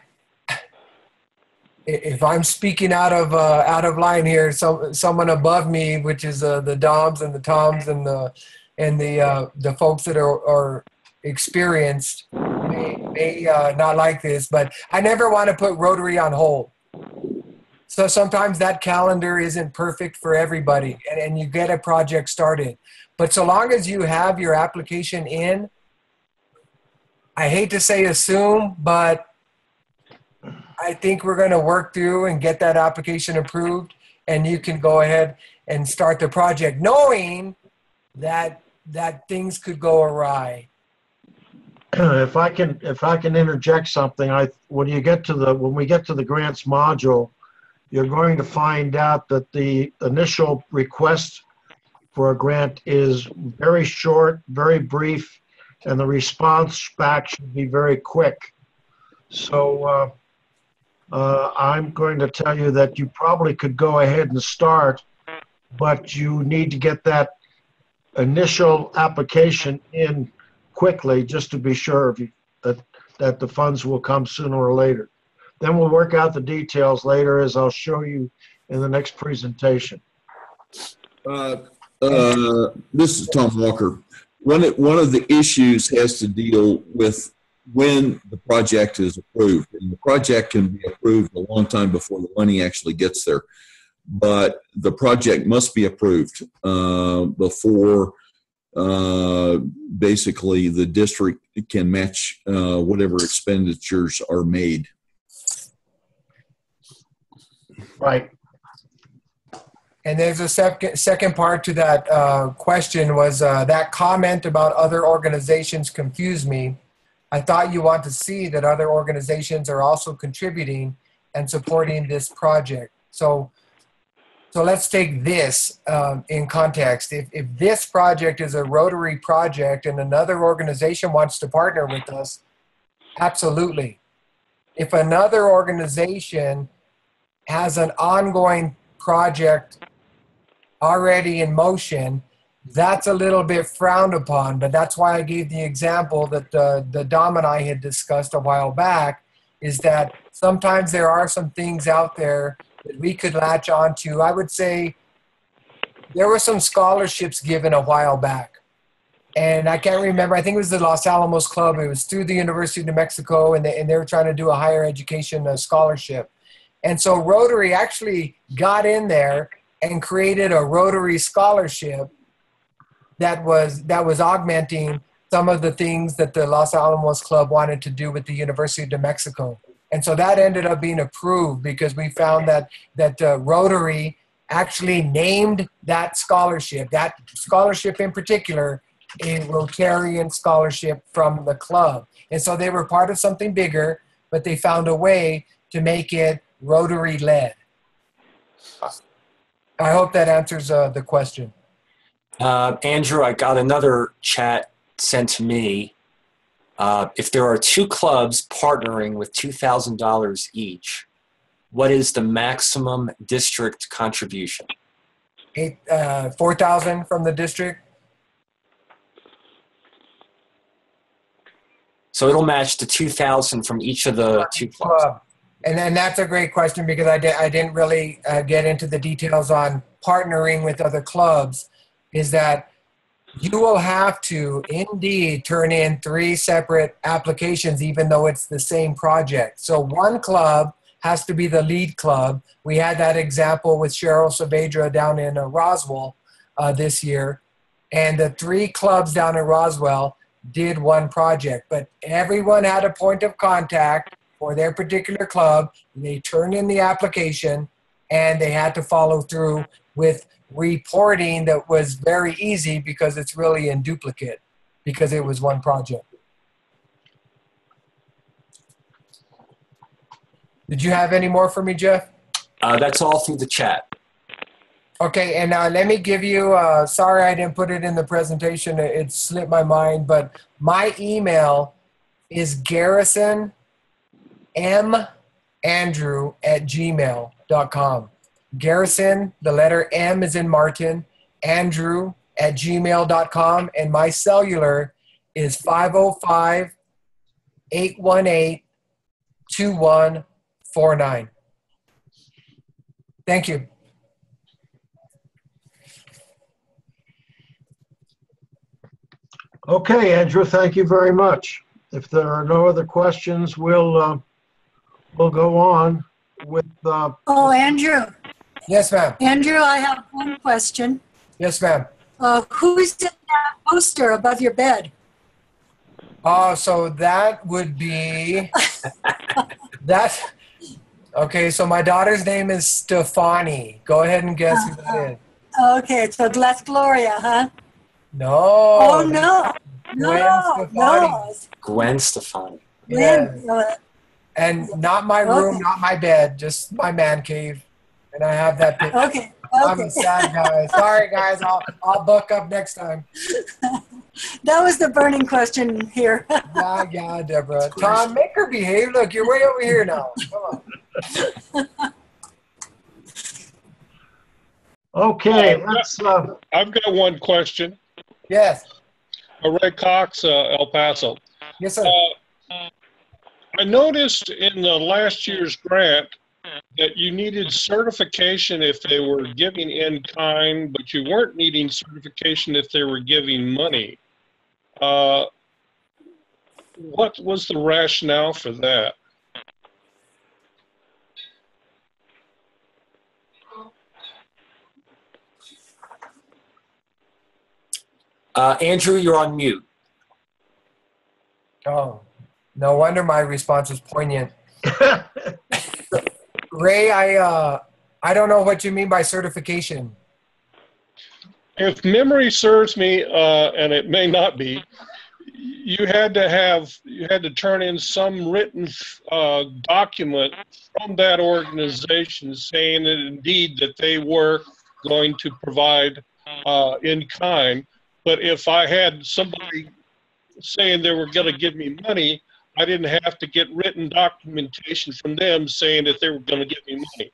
if I'm speaking out of uh, out of line here, some someone above me, which is uh, the Doms and the Toms and the and the uh, the folks that are, are experienced, may, may uh, not like this, but I never want to put Rotary on hold. So sometimes that calendar isn't perfect for everybody, and, and you get a project started. But so long as you have your application in, I hate to say assume, but I think we're going to work through and get that application approved, and you can go ahead and start the project, knowing that that things could go awry. If I can, if I can interject something, I when you get to the when we get to the grants module, you're going to find out that the initial request for a grant is very short, very brief, and the response back should be very quick. So uh, uh, I'm going to tell you that you probably could go ahead and start, but you need to get that initial application in quickly just to be sure of you, that, that the funds will come sooner or later. Then we'll work out the details later, as I'll show you in the next presentation. Uh, uh, this is Tom Walker. One, one of the issues has to deal with when the project is approved. And the project can be approved a long time before the money actually gets there. But the project must be approved uh, before uh, basically the district can match uh, whatever expenditures are made. Right. And there's a second second part to that uh, question was uh, that comment about other organizations confused me. I thought you want to see that other organizations are also contributing and supporting this project. So, so let's take this um, in context. If, if this project is a Rotary project and another organization wants to partner with us, absolutely. If another organization has an ongoing project already in motion, that's a little bit frowned upon, but that's why I gave the example that uh, the Dom and I had discussed a while back, is that sometimes there are some things out there that we could latch onto. I would say there were some scholarships given a while back, and I can't remember, I think it was the Los Alamos Club, it was through the University of New Mexico, and they, and they were trying to do a higher education uh, scholarship. And so Rotary actually got in there and created a Rotary scholarship that was that was augmenting some of the things that the Los Alamos Club wanted to do with the University of New Mexico. And so that ended up being approved because we found that that uh, Rotary actually named that scholarship, that scholarship in particular, a Rotarian scholarship from the club. And so they were part of something bigger, but they found a way to make it Rotary-led. I hope that answers uh, the question. Uh, Andrew, I got another chat sent to me. Uh, if there are two clubs partnering with two thousand dollars each, what is the maximum district contribution? Eight, uh, four thousand from the district. So it'll match the two thousand from each of the two clubs. Club. And then that's a great question because I, di- I didn't really uh, get into the details on partnering with other clubs. Is that you will have to indeed turn in three separate applications even though it's the same project. So one club has to be the lead club. We had that example with Cheryl Saavedra down in uh, Roswell uh, this year. And the three clubs down in Roswell did one project, but everyone had a point of contact for their particular club. They turned in the application and they had to follow through with reporting that was very easy because it's really in duplicate because it was one project. Did you have any more for me, Jeff? Uh, that's all through the chat. Okay, and uh, let me give you, uh, sorry I didn't put it in the presentation, it, it slipped my mind, but my email is garrison m andrew at gmail dot com. Garrison, the letter M is in Martin, Andrew at gmail dot com, and my cellular is five oh five, eight one eight, two one four nine. Thank you. Okay, Andrew, thank you very much. If there are no other questions, we'll uh, we'll go on with. Uh, Oh, Andrew. Yes, ma'am. Andrew, I have one question. Yes, ma'am. Uh, who's in that poster above your bed? Oh, so that would be that. Okay, so my daughter's name is Stefani. Go ahead and guess who that is. Okay, so that's Gloria, huh? No. Oh, no. Gwen No, Stefani. no. Gwen Stefani. Yeah. Uh, And not my room, Okay. not my bed, just my man cave. And I have that picture. Okay, I'm a okay. sad guy. Sorry, guys. I'll, I'll book up next time. That was the burning question here. Yeah, yeah, Deborah. Tom, make her behave. Look, you're way over here now. Come on. okay, let's. Uh, I've got one question. Yes. Uh, Ray Cox, uh, El Paso. Yes, sir. Uh, I noticed in the last year's grant that you needed certification if they were giving in kind, but you weren't needing certification if they were giving money. Uh, what was the rationale for that? Uh, Andrew, you're on mute. Oh, no wonder my response was poignant. Ray, I uh, I don't know what you mean by certification. If memory serves me, uh, and it may not be, you had to have, you had to turn in some written uh, document from that organization saying that indeed that they were going to provide uh, in kind. But if I had somebody saying they were going to give me money, I didn't have to get written documentation from them saying that they were going to give me money.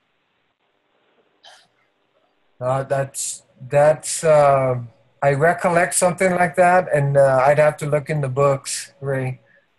Uh, that's that's. Uh, I recollect something like that, and uh, I'd have to look in the books, Ray.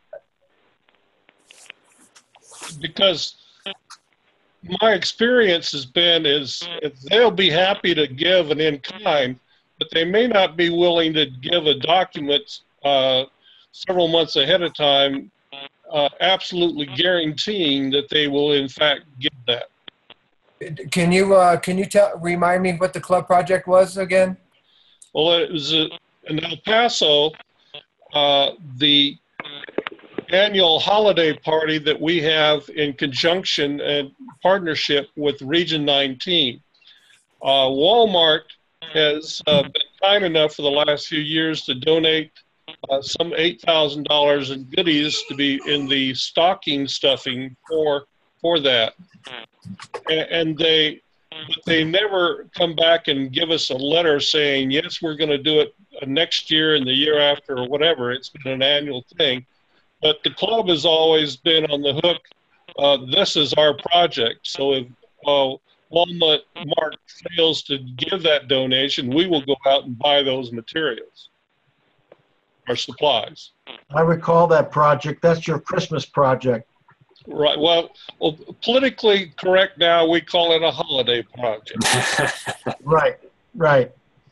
Because my experience has been is they'll be happy to give an in-kind, but they may not be willing to give a document uh, several months ahead of time, uh, absolutely guaranteeing that they will in fact give that. Can you uh, can you tell remind me what the club project was again? Well, it was a, in El Paso, uh, the annual holiday party that we have in conjunction and partnership with Region nineteen. Uh, Walmart has uh, been kind enough for the last few years to donate uh, some eight thousand dollars in goodies to be in the stocking stuffing for for that. And, and they, but they never come back and give us a letter saying, yes, we're going to do it next year and the year after or whatever. It's been an annual thing. But the club has always been on the hook uh, this is our project. So if uh, Walmart Mart fails to give that donation, we will go out and buy those materials or supplies. I recall that project. That's your Christmas project. Right. Well, well, politically correct now, we call it a holiday project. Right, right.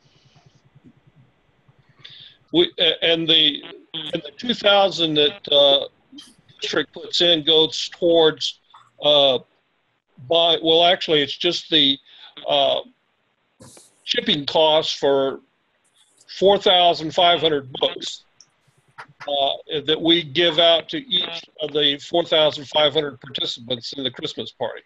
We, and the and the two thousand that uh, district puts in goes towards uh, buy. Well, actually, it's just the uh, shipping costs for four thousand five hundred books uh, that we give out to each of the four thousand five hundred participants in the Christmas party.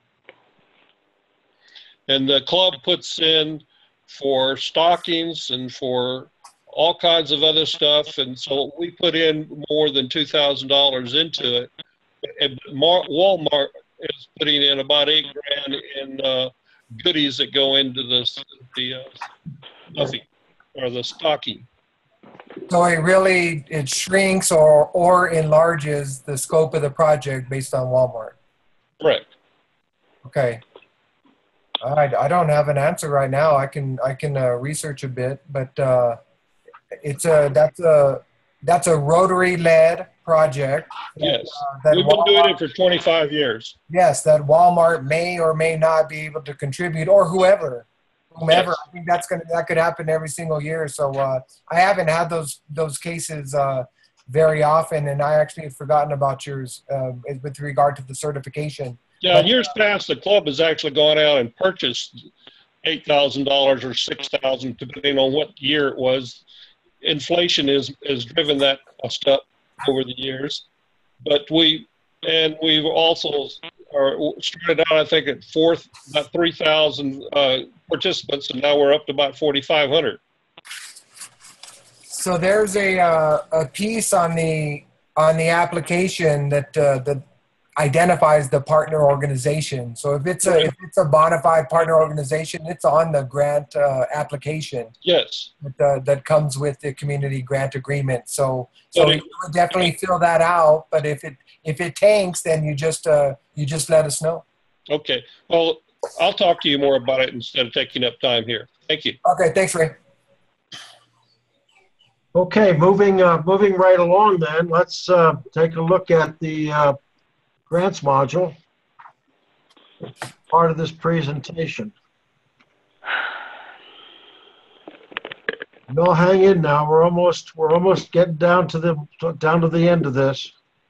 And the club puts in for stockings and for all kinds of other stuff, and so we put in more than two thousand dollars into it. And Mar- Walmart is putting in about eight grand in uh, goodies that go into this, the uh, stuffing or the stocking. So it really, it shrinks or, or enlarges the scope of the project based on Walmart. Correct. Okay. I, I don't have an answer right now. I can, I can uh, research a bit, but uh, it's a, that's a, that's a Rotary-led project. Yes, uh, that we've been Walmart, doing it for twenty-five years. Yes, that Walmart may or may not be able to contribute, or whoever, whomever. Yes. I think that's gonna that could happen every single year. So uh, I haven't had those those cases uh, very often, and I actually had forgotten about yours uh, with regard to the certification. Yeah, But, in years past, the club has actually gone out and purchased eight thousand dollars or six thousand dollars, depending on what year it was. Inflation is has driven that cost up over the years, but we and we've also are started out, I think, at fourth about three thousand uh, participants, and now we're up to about forty-five hundred. So there's a uh, a piece on the on the application that uh, that identifies the partner organization. So if it's a if it's a bona fide partner organization, it's on the grant uh, application. Yes. That, uh, that comes with the community grant agreement. So so But it- you would definitely fill that out. But if it if it tanks, then you just uh, you just let us know. Okay. Well, I'll talk to you more about it instead of taking up time here. Thank you. Okay, thanks, Ray. Okay, moving uh, moving right along then, let's uh, take a look at the uh, grants module, part of this presentation. No, hang in now. We're almost we're almost getting down to the down to the end of this.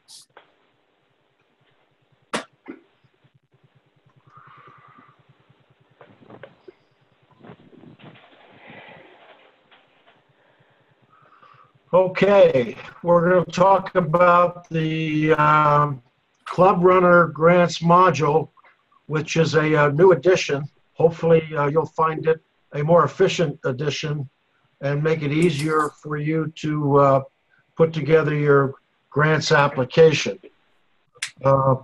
Okay, we're going to talk about the um, Club Runner Grants module, which is a, a new addition. Hopefully, uh, you'll find it a more efficient addition and make it easier for you to uh, put together your grants application. Uh,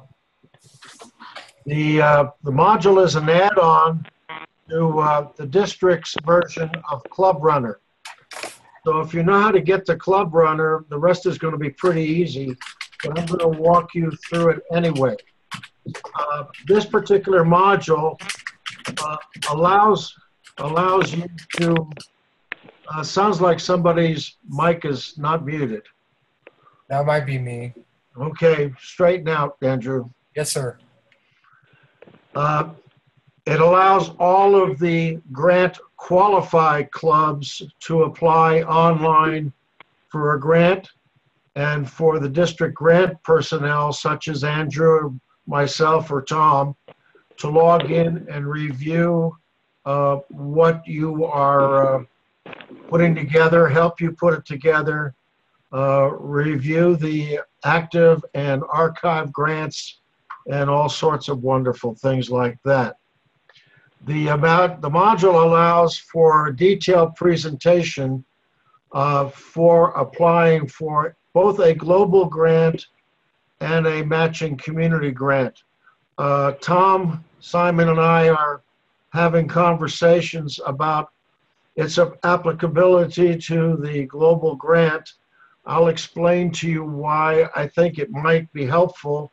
the, uh, the module is an add-on to uh, the district's version of Club Runner. So if you know how to get the Club Runner, the rest is going to be pretty easy, but I'm going to walk you through it anyway. Uh, this particular module uh, allows allows you to, uh, sounds like somebody's mic is not muted. That might be me. Okay, straighten out, Andrew. Yes, sir. Uh, it allows all of the grant qualified clubs to apply online for a grant, and for the district grant personnel such as Andrew, myself, or Tom to log in and review uh, what you are uh, putting together, help you put it together, uh, review the active and archive grants, and all sorts of wonderful things like that. The, about, the module allows for a detailed presentation uh, for applying for both a global grant and a matching community grant. Uh, Tom, Simon, and I are having conversations about its applicability to the global grant. I'll explain to you why I think it might be helpful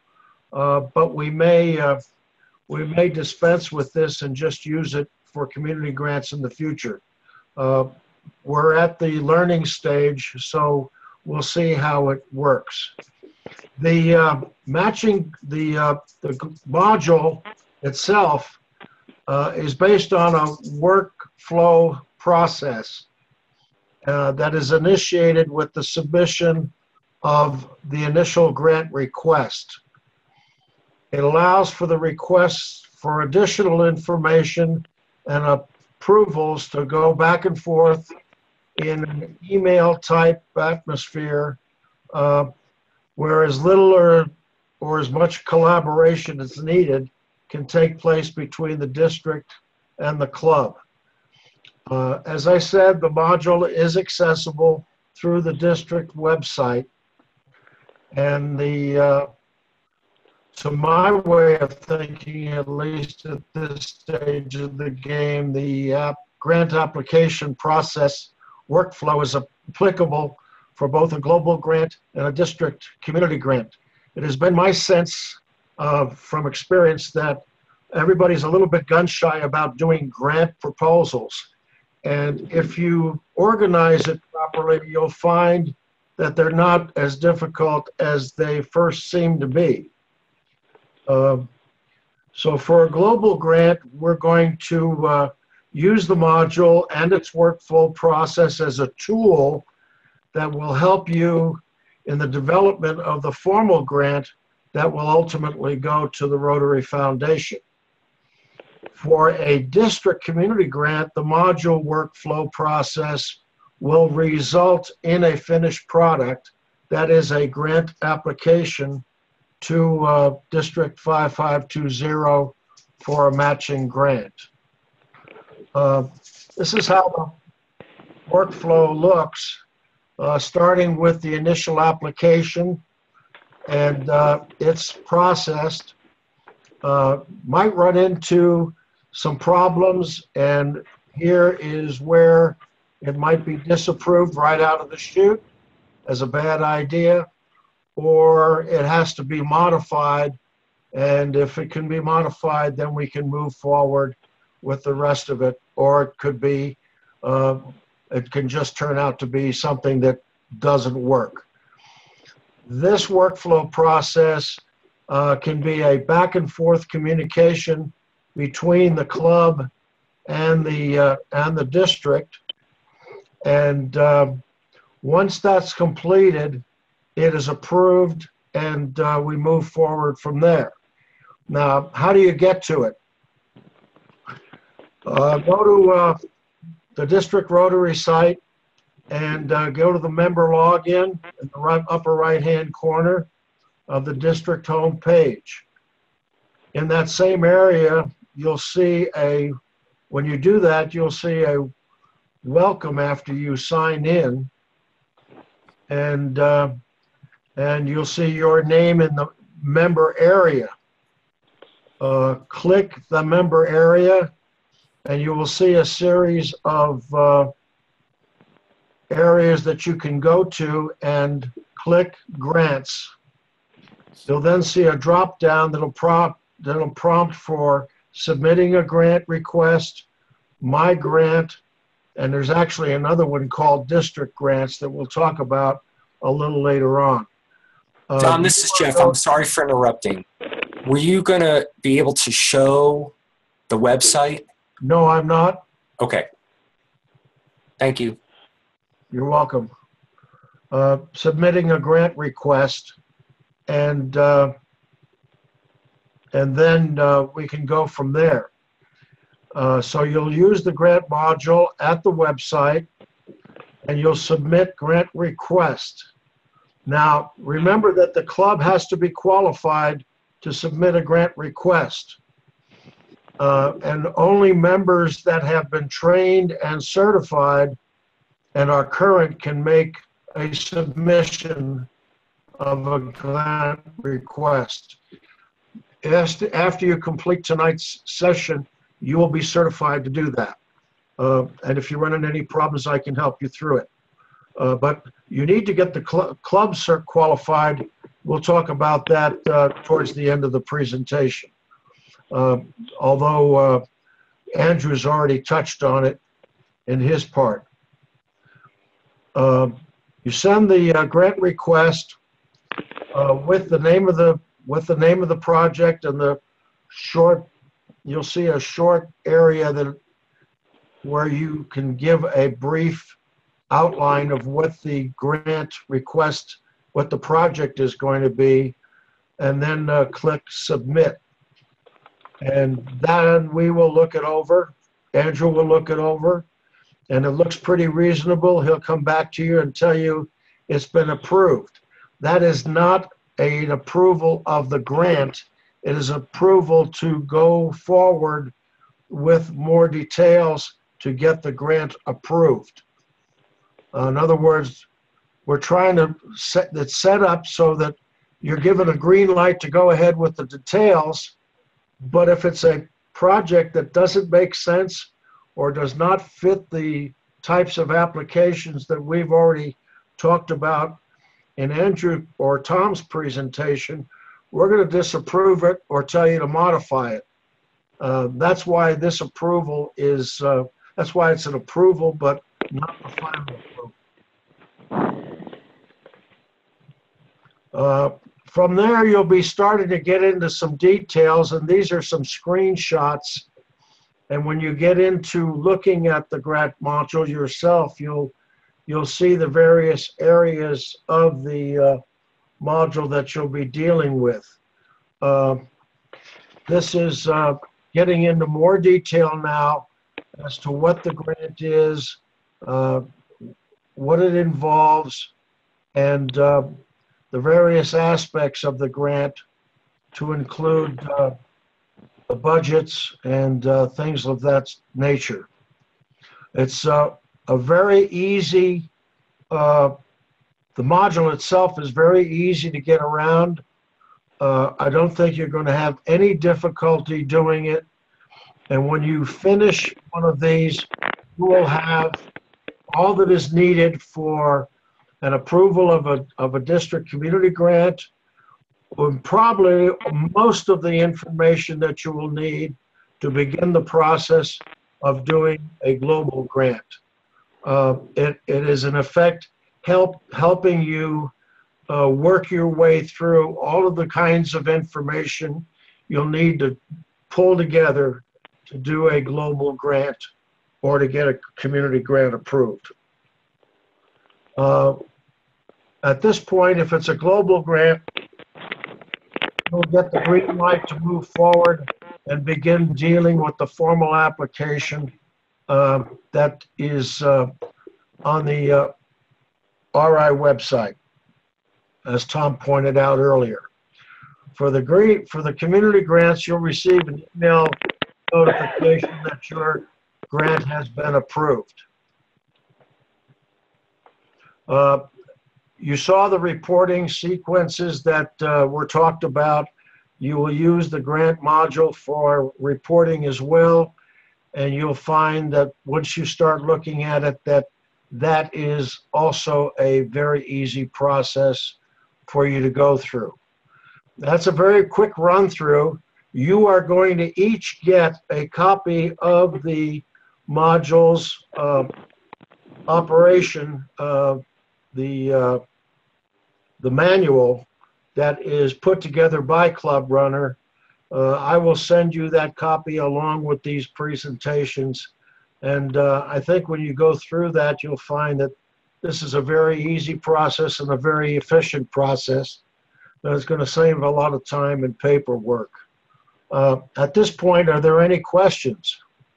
uh, but we may, uh, we may dispense with this and just use it for community grants in the future. Uh, we're at the learning stage, so we'll see how it works. The uh, matching, the, uh, the module itself uh, is based on a workflow process uh, that is initiated with the submission of the initial grant request. It allows for the requests for additional information and approvals to go back and forth in an email type atmosphere uh, where as little or, or as much collaboration as needed can take place between the district and the club. Uh, as I said, the module is accessible through the district website, and the uh, to my way of thinking, at least at this stage of the game, the uh, grant application process workflow is applicable for both a global grant and a district community grant. It has been my sense uh, from experience that everybody's a little bit gun shy about doing grant proposals. And if you organize it properly, you'll find that they're not as difficult as they first seem to be. Uh, so for a global grant, we're going to uh, use the module and its workflow process as a tool that will help you in the development of the formal grant that will ultimately go to the Rotary Foundation. For a district community grant, the module workflow process will result in a finished product that is a grant application to uh, District five five two zero for a matching grant. Uh, this is how the workflow looks, uh, starting with the initial application, and uh, it's processed. Uh, might run into some problems, and here is where it might be disapproved right out of the chute as a bad idea, or it has to be modified, and if it can be modified, then we can move forward with the rest of it, or it could be, uh, it can just turn out to be something that doesn't work. This workflow process uh, can be a back and forth communication between the club and the uh, and the district, and uh, once that's completed, it is approved, and uh, we move forward from there. Now, how do you get to it? Uh, go to uh, the district Rotary site and uh, go to the member login in the right, upper right-hand corner of the district home page. In that same area, you'll see a, when you do that, you'll see a welcome after you sign in, and uh, and you'll see your name in the member area. Uh, click the member area, and you will see a series of uh, areas that you can go to and click grants. You'll then see a drop down that'll prompt, that'll prompt for submitting a grant request, my grant, and there's actually another one called district grants that we'll talk about a little later on. Um, Tom, this is Jeff. I'm sorry for interrupting. Were you going to be able to show the website? No, I'm not. Okay. Thank you. You're welcome. Uh, submitting a grant request, and uh, and then uh, we can go from there. Uh, so you'll use the grant module at the website, and you'll submit grant request. Now, remember that the club has to be qualified to submit a grant request. Uh, and only members that have been trained and certified and are current can make a submission of a grant request. After you complete tonight's session, you will be certified to do that. Uh, and if you run into any problems, I can help you through it. Uh, but you need to get the cl club cert qualified we'll talk about that uh, towards the end of the presentation. Uh, although uh, Andrew's already touched on it in his part. Uh, you send the uh, grant request uh, with the name of the with the name of the project and the short. You'll see a short area that where you can give a brief outline of what the grant request, what the project is going to be, and then uh, click submit. And then we will look it over. Andrew will look it over, and it looks pretty reasonable. He'll come back to you and tell you it's been approved. That is not an approval of the grant. It is approval to go forward with more details to get the grant approved. Uh, in other words, we're trying to set it set up so that you're given a green light to go ahead with the details, but if it's a project that doesn't make sense or does not fit the types of applications that we've already talked about in Andrew or Tom's presentation, we're going to disapprove it or tell you to modify it. Uh, that's why this approval is, uh, that's why it's an approval, but not the final approval. Uh, from there, you'll be starting to get into some details, and these are some screenshots. And when you get into looking at the grant module yourself, you'll you'll see the various areas of the uh, module that you'll be dealing with. Uh, this is uh, getting into more detail now as to what the grant is, uh, what it involves, and uh, the various aspects of the grant, to include uh, the budgets and uh, things of that nature. It's uh, a very easy, uh, the module itself is very easy to get around. Uh, I don't think you're going to have any difficulty doing it. And when you finish one of these, you will have all that is needed for an approval of a, of a district community grant, and probably most of the information that you will need to begin the process of doing a global grant. Uh, it, it is in effect help, helping you uh, work your way through all of the kinds of information you'll need to pull together to do a global grant or to get a community grant approved. Uh, at this point, if it's a global grant, you'll get the green light to move forward and begin dealing with the formal application uh, that is uh, on the uh, R I website, as Tom pointed out earlier. For the green, for the community grants, you'll receive an email notification that your grant has been approved. Uh, you saw the reporting sequences that uh, were talked about. You will use the grant module for reporting as well, and you'll find that once you start looking at it, that that is also a very easy process for you to go through. That's a very quick run through. You are going to each get a copy of the module's uh, operation, uh, the, uh, the manual that is put together by Club Runner. Uh, I will send you that copy along with these presentations. And uh, I think when you go through that, you'll find that this is a very easy process and a very efficient process. And it's going to save a lot of time and paperwork. Uh, at this point, are there any questions?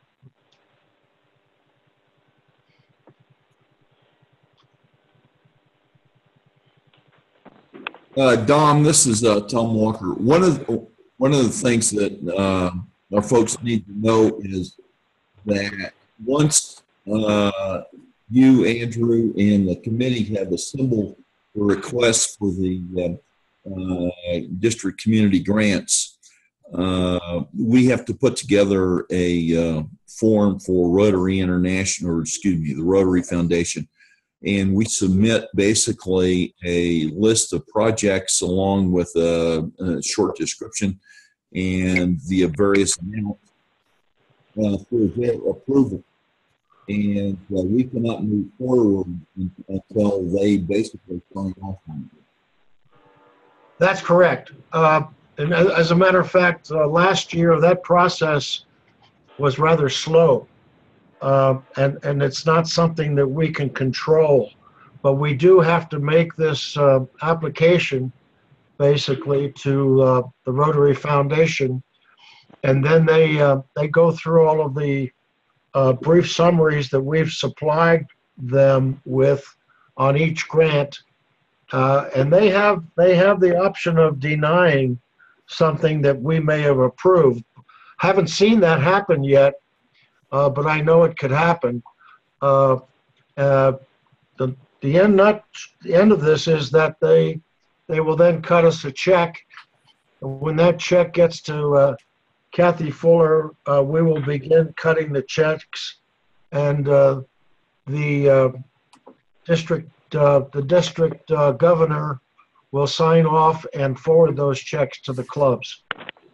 Uh, Dom, this is uh, Tom Walker. One of the, one of the things that uh, our folks need to know is that once uh, you, Andrew, and the committee have assembled the request for the uh, uh, district community grants, uh, we have to put together a uh, form for Rotary International, or excuse me, the Rotary Foundation and we submit basically a list of projects along with a, a short description and the various amounts uh, for their approval. And uh, we cannot move forward until they basically sign off on it. That's correct. Uh, and as a matter of fact, uh, last year that process was rather slow. Uh, and, and it's not something that we can control. But we do have to make this uh, application basically to uh, the Rotary Foundation. And then they, uh, they go through all of the uh, brief summaries that we've supplied them with on each grant. Uh, and they have, they have the option of denying something that we may have approved. Haven't seen that happen yet. Uh, but I know it could happen. Uh, uh, the the end nut the end of this is that they they will then cut us a check. When that check gets to uh, Kathy Fuller, uh, we will begin cutting the checks, and uh, the uh, district uh, the district uh, governor will sign off and forward those checks to the clubs.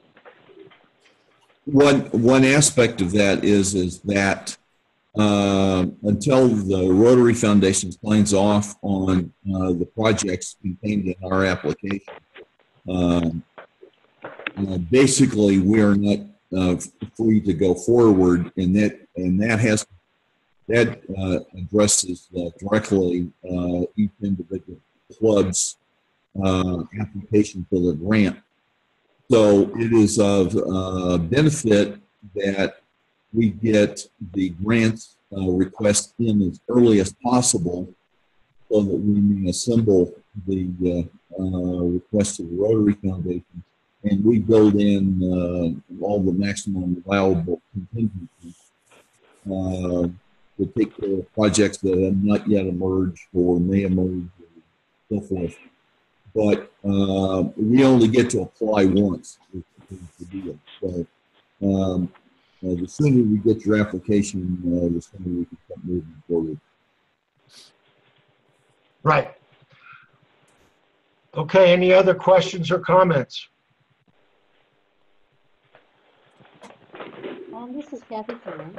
One one aspect of that is is that uh, until the Rotary Foundation signs off on uh, the projects contained in our application, um, uh, basically we are not uh, free to go forward, and that and that has that uh, addresses uh, directly uh, each individual club's uh, application for the grant. So it is of uh, benefit that we get the grant uh, request in as early as possible so that we may assemble the uh, uh, request to the Rotary Foundation, and we build in uh, all the maximum allowable contingencies uh, to take care of projects that have not yet emerged or may emerge and so forth. But uh, we only get to apply once. Is, is the deal. So um, uh, the sooner we get your application, uh, the sooner we can start moving forward. Right. Okay. Any other questions or comments? Um, this is Kathy Fuller.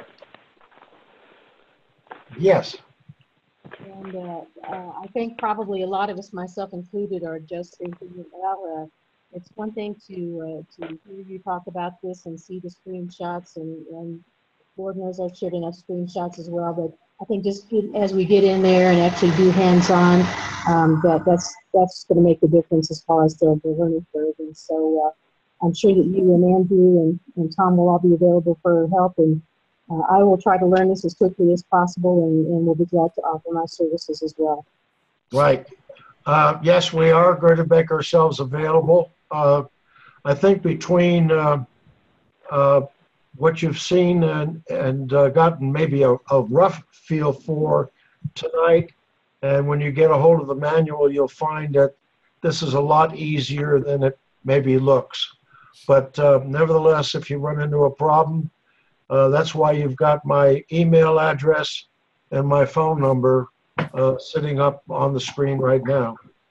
Yes. And uh, uh, I think probably a lot of us, myself included, are just thinking, well, uh, it's one thing to uh, to hear you talk about this and see the screenshots, and, and Lord knows I've shared enough screenshots as well. But I think just get, as we get in there and actually do hands-on, um, that that's that's going to make a difference as far as the, the learning curve. And so uh, I'm sure that you and Andrew and, and Tom will all be available for help, and Uh, I will try to learn this as quickly as possible, and, and we'll be glad to offer my services as well. Right. Uh, yes, we are going to make ourselves available. Uh, I think between uh, uh, what you've seen and, and uh, gotten maybe a, a rough feel for tonight, and when you get a hold of the manual, you'll find that this is a lot easier than it maybe looks. But uh, nevertheless, if you run into a problem, Uh, that's why you've got my email address and my phone number uh, sitting up on the screen right now.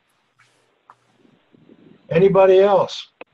Anybody else?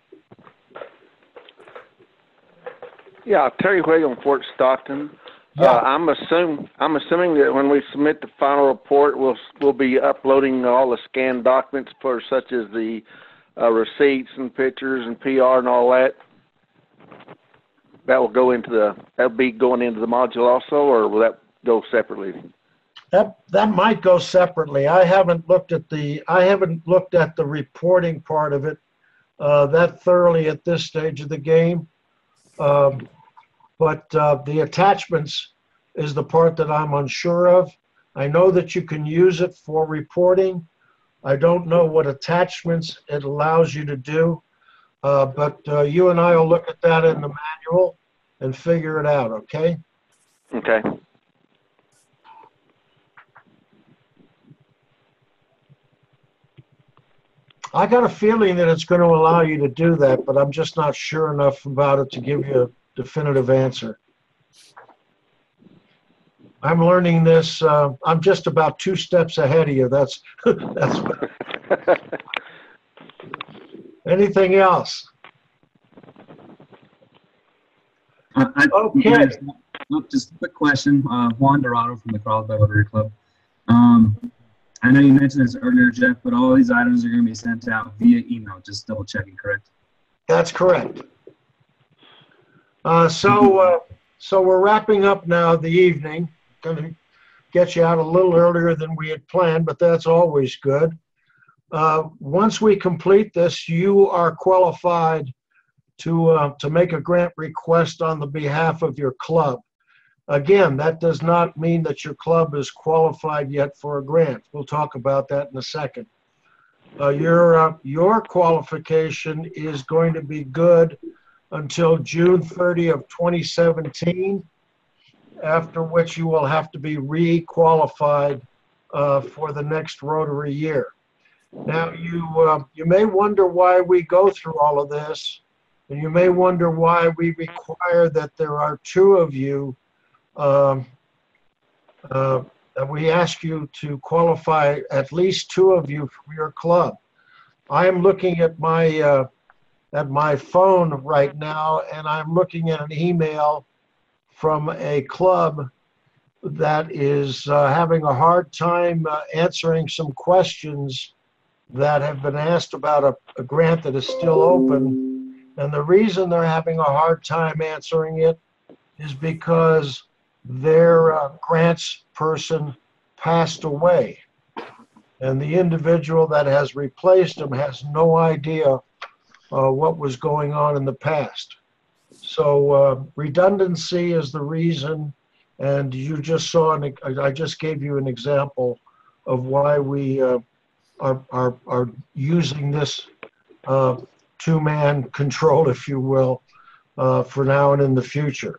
Yeah, Terry Whalen, Fort Stockton. Yeah. Uh, I'm assuming I'm assuming that when we submit the final report, we'll we'll be uploading all the scanned documents for such as the uh, receipts and pictures and P R and all that. That will go into the, that'll be going into the module also, or will that go separately? That, that might go separately. I haven't looked at the, I haven't looked at the reporting part of it uh, that thoroughly at this stage of the game. Um, but uh, the attachments is the part that I'm unsure of. I know that you can use it for reporting. I don't know what attachments it allows you to do. Uh, but uh, you and I will look at that in the manual and figure it out, okay? Okay. I got a feeling that it's going to allow you to do that, but I'm just not sure enough about it to give you a definitive answer. I'm learning this. Uh, I'm just about two steps ahead of you. That's that's. Anything else? Uh, I, Okay. yeah, just, oh, just a quick question. Uh, Juan Dorado from the Carlsbad Rotary Club. Um, I know you mentioned this earlier, Jeff, but all these items are going to be sent out via email. Just double checking, correct? That's correct. Uh, so, uh, so we're wrapping up now the evening. Going to get you out a little earlier than we had planned, but that's always good. Uh, once we complete this, you are qualified to uh, to make a grant request on the behalf of your club. Again, that does not mean that your club is qualified yet for a grant. We'll talk about that in a second. Uh, your uh, your qualification is going to be good until June thirtieth of twenty seventeen, after which you will have to be re-qualified uh, for the next Rotary year. Now, you uh, you may wonder why we go through all of this, and you may wonder why we require that there are two of you, um, uh, that we ask you to qualify at least two of you for your club. I am looking at my uh, at my phone right now, and I'm looking at an email from a club that is uh, having a hard time uh, answering some questions that have been asked about a, a grant that is still open. And the reason they're having a hard time answering it is because their uh, grants person passed away. And the individual that has replaced him has no idea uh, what was going on in the past. So uh, redundancy is the reason, and you just saw, an, I just gave you an example of why we uh, are, are, are using this uh, two-man control, if you will, uh, for now and in the future.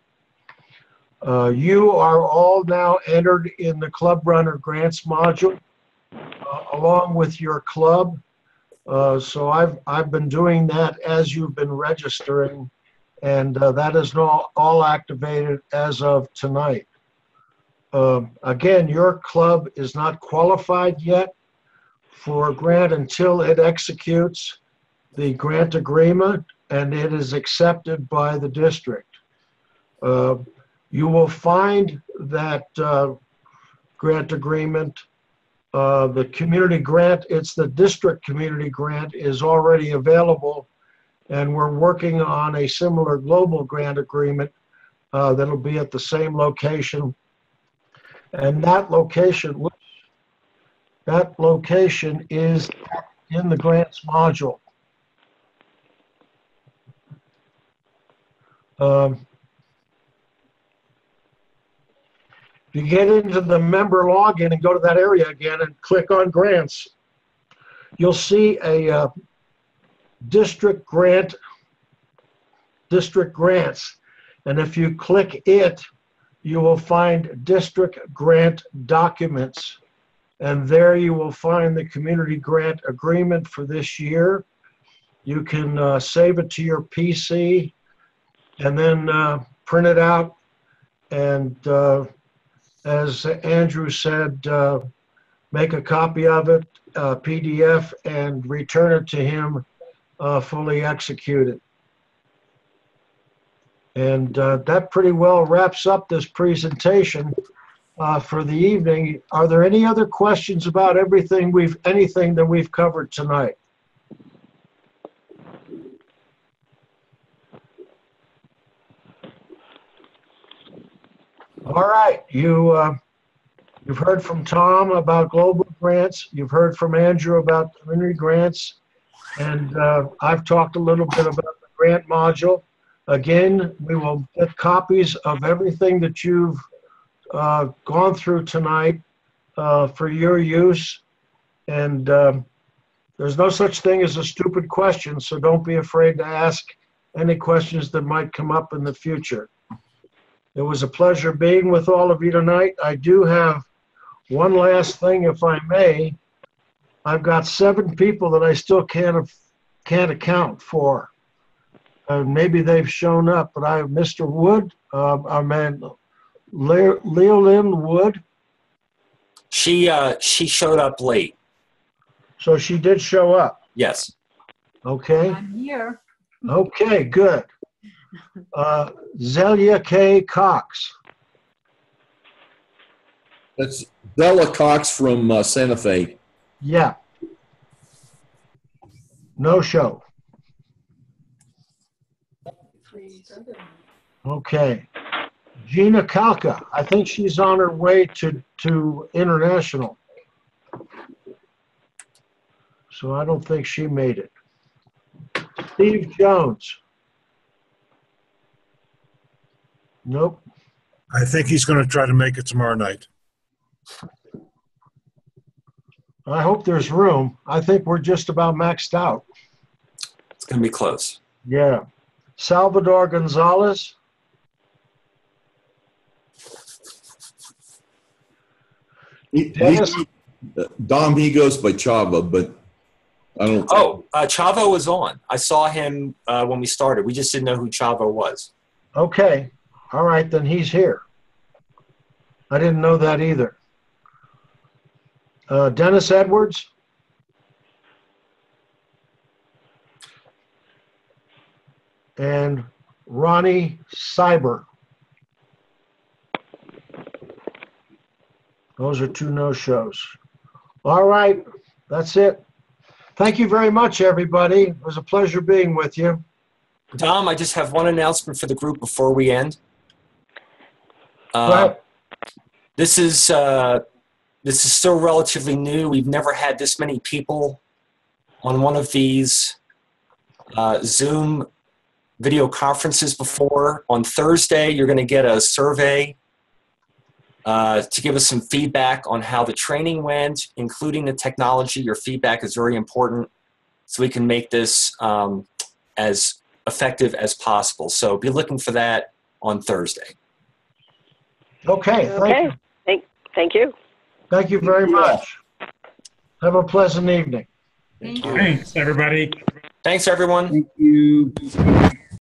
Uh, you are all now entered in the Club Runner Grants module, uh, along with your club. Uh, so I've, I've been doing that as you've been registering, and uh, that is all, all activated as of tonight. Uh, again, your club is not qualified yet for a grant until it executes the grant agreement and it is accepted by the district. Uh, you will find that uh, grant agreement, uh, the community grant, it's the district community grant, is already available, and we're working on a similar global grant agreement uh, that'll be at the same location. And that location, that location is in the grants module. Um, if you get into the member login and go to that area again and click on grants, you'll see a uh, district grant, district grants. And if you click it, you will find district grant documents. And there you will find the community grant agreement for this year. You can uh, save it to your P C and then uh, print it out. And uh, as Andrew said, uh, make a copy of it, uh, P D F, and return it to him uh, fully executed. And uh, that pretty well wraps up this presentation uh, for the evening. Are there any other questions about everything we've, anything that we've covered tonight? All right, you, uh, you've heard from Tom about global grants. You've heard from Andrew about community grants. And uh, I've talked a little bit about the grant module. Again, we will get copies of everything that you've uh, gone through tonight uh, for your use. And um, there's no such thing as a stupid question, so don't be afraid to ask any questions that might come up in the future. It was a pleasure being with all of you tonight. I do have one last thing, if I may. I've got seven people that I still can't, can't account for. Uh, maybe they've shown up, but I have Mister Wood, uh, our man, Le- Leolyn Wood. She uh, she showed up late. So she did show up. Yes. Okay. I'm here. Okay, good. Uh, Zelia K. Cox. That's Bella Cox from uh, Santa Fe. Yeah. No show. Okay. Gina Kalka. I think she's on her way to, to international. So I don't think she made it. Steve Jones. Nope. I think he's going to try to make it tomorrow night. I hope there's room. I think we're just about maxed out. It's going to be close. Yeah. Salvador Gonzalez. He, he, Dom, he goes by Chava, but I don't. Oh, uh, Chavo was on. I saw him uh, when we started. We just didn't know who Chavo was. Okay. All right, then he's here. I didn't know that either. Uh, Dennis Edwards. And Ronnie Cyber. Those are two no-shows. All right, that's it. Thank you very much, everybody. It was a pleasure being with you. Dom, I just have one announcement for the group before we end. Uh, this is uh, this is still relatively new. We've never had this many people on one of these uh, Zoom video conferences before. On Thursday, you're going to get a survey uh, to give us some feedback on how the training went, including the technology. Your feedback is very important so we can make this um, as effective as possible. So be looking for that on Thursday. Okay. Thank Okay. you. Thank, thank you. Thank you very much. Have a pleasant evening. Thank you. Thanks, everybody. Thanks, everyone. Thank you.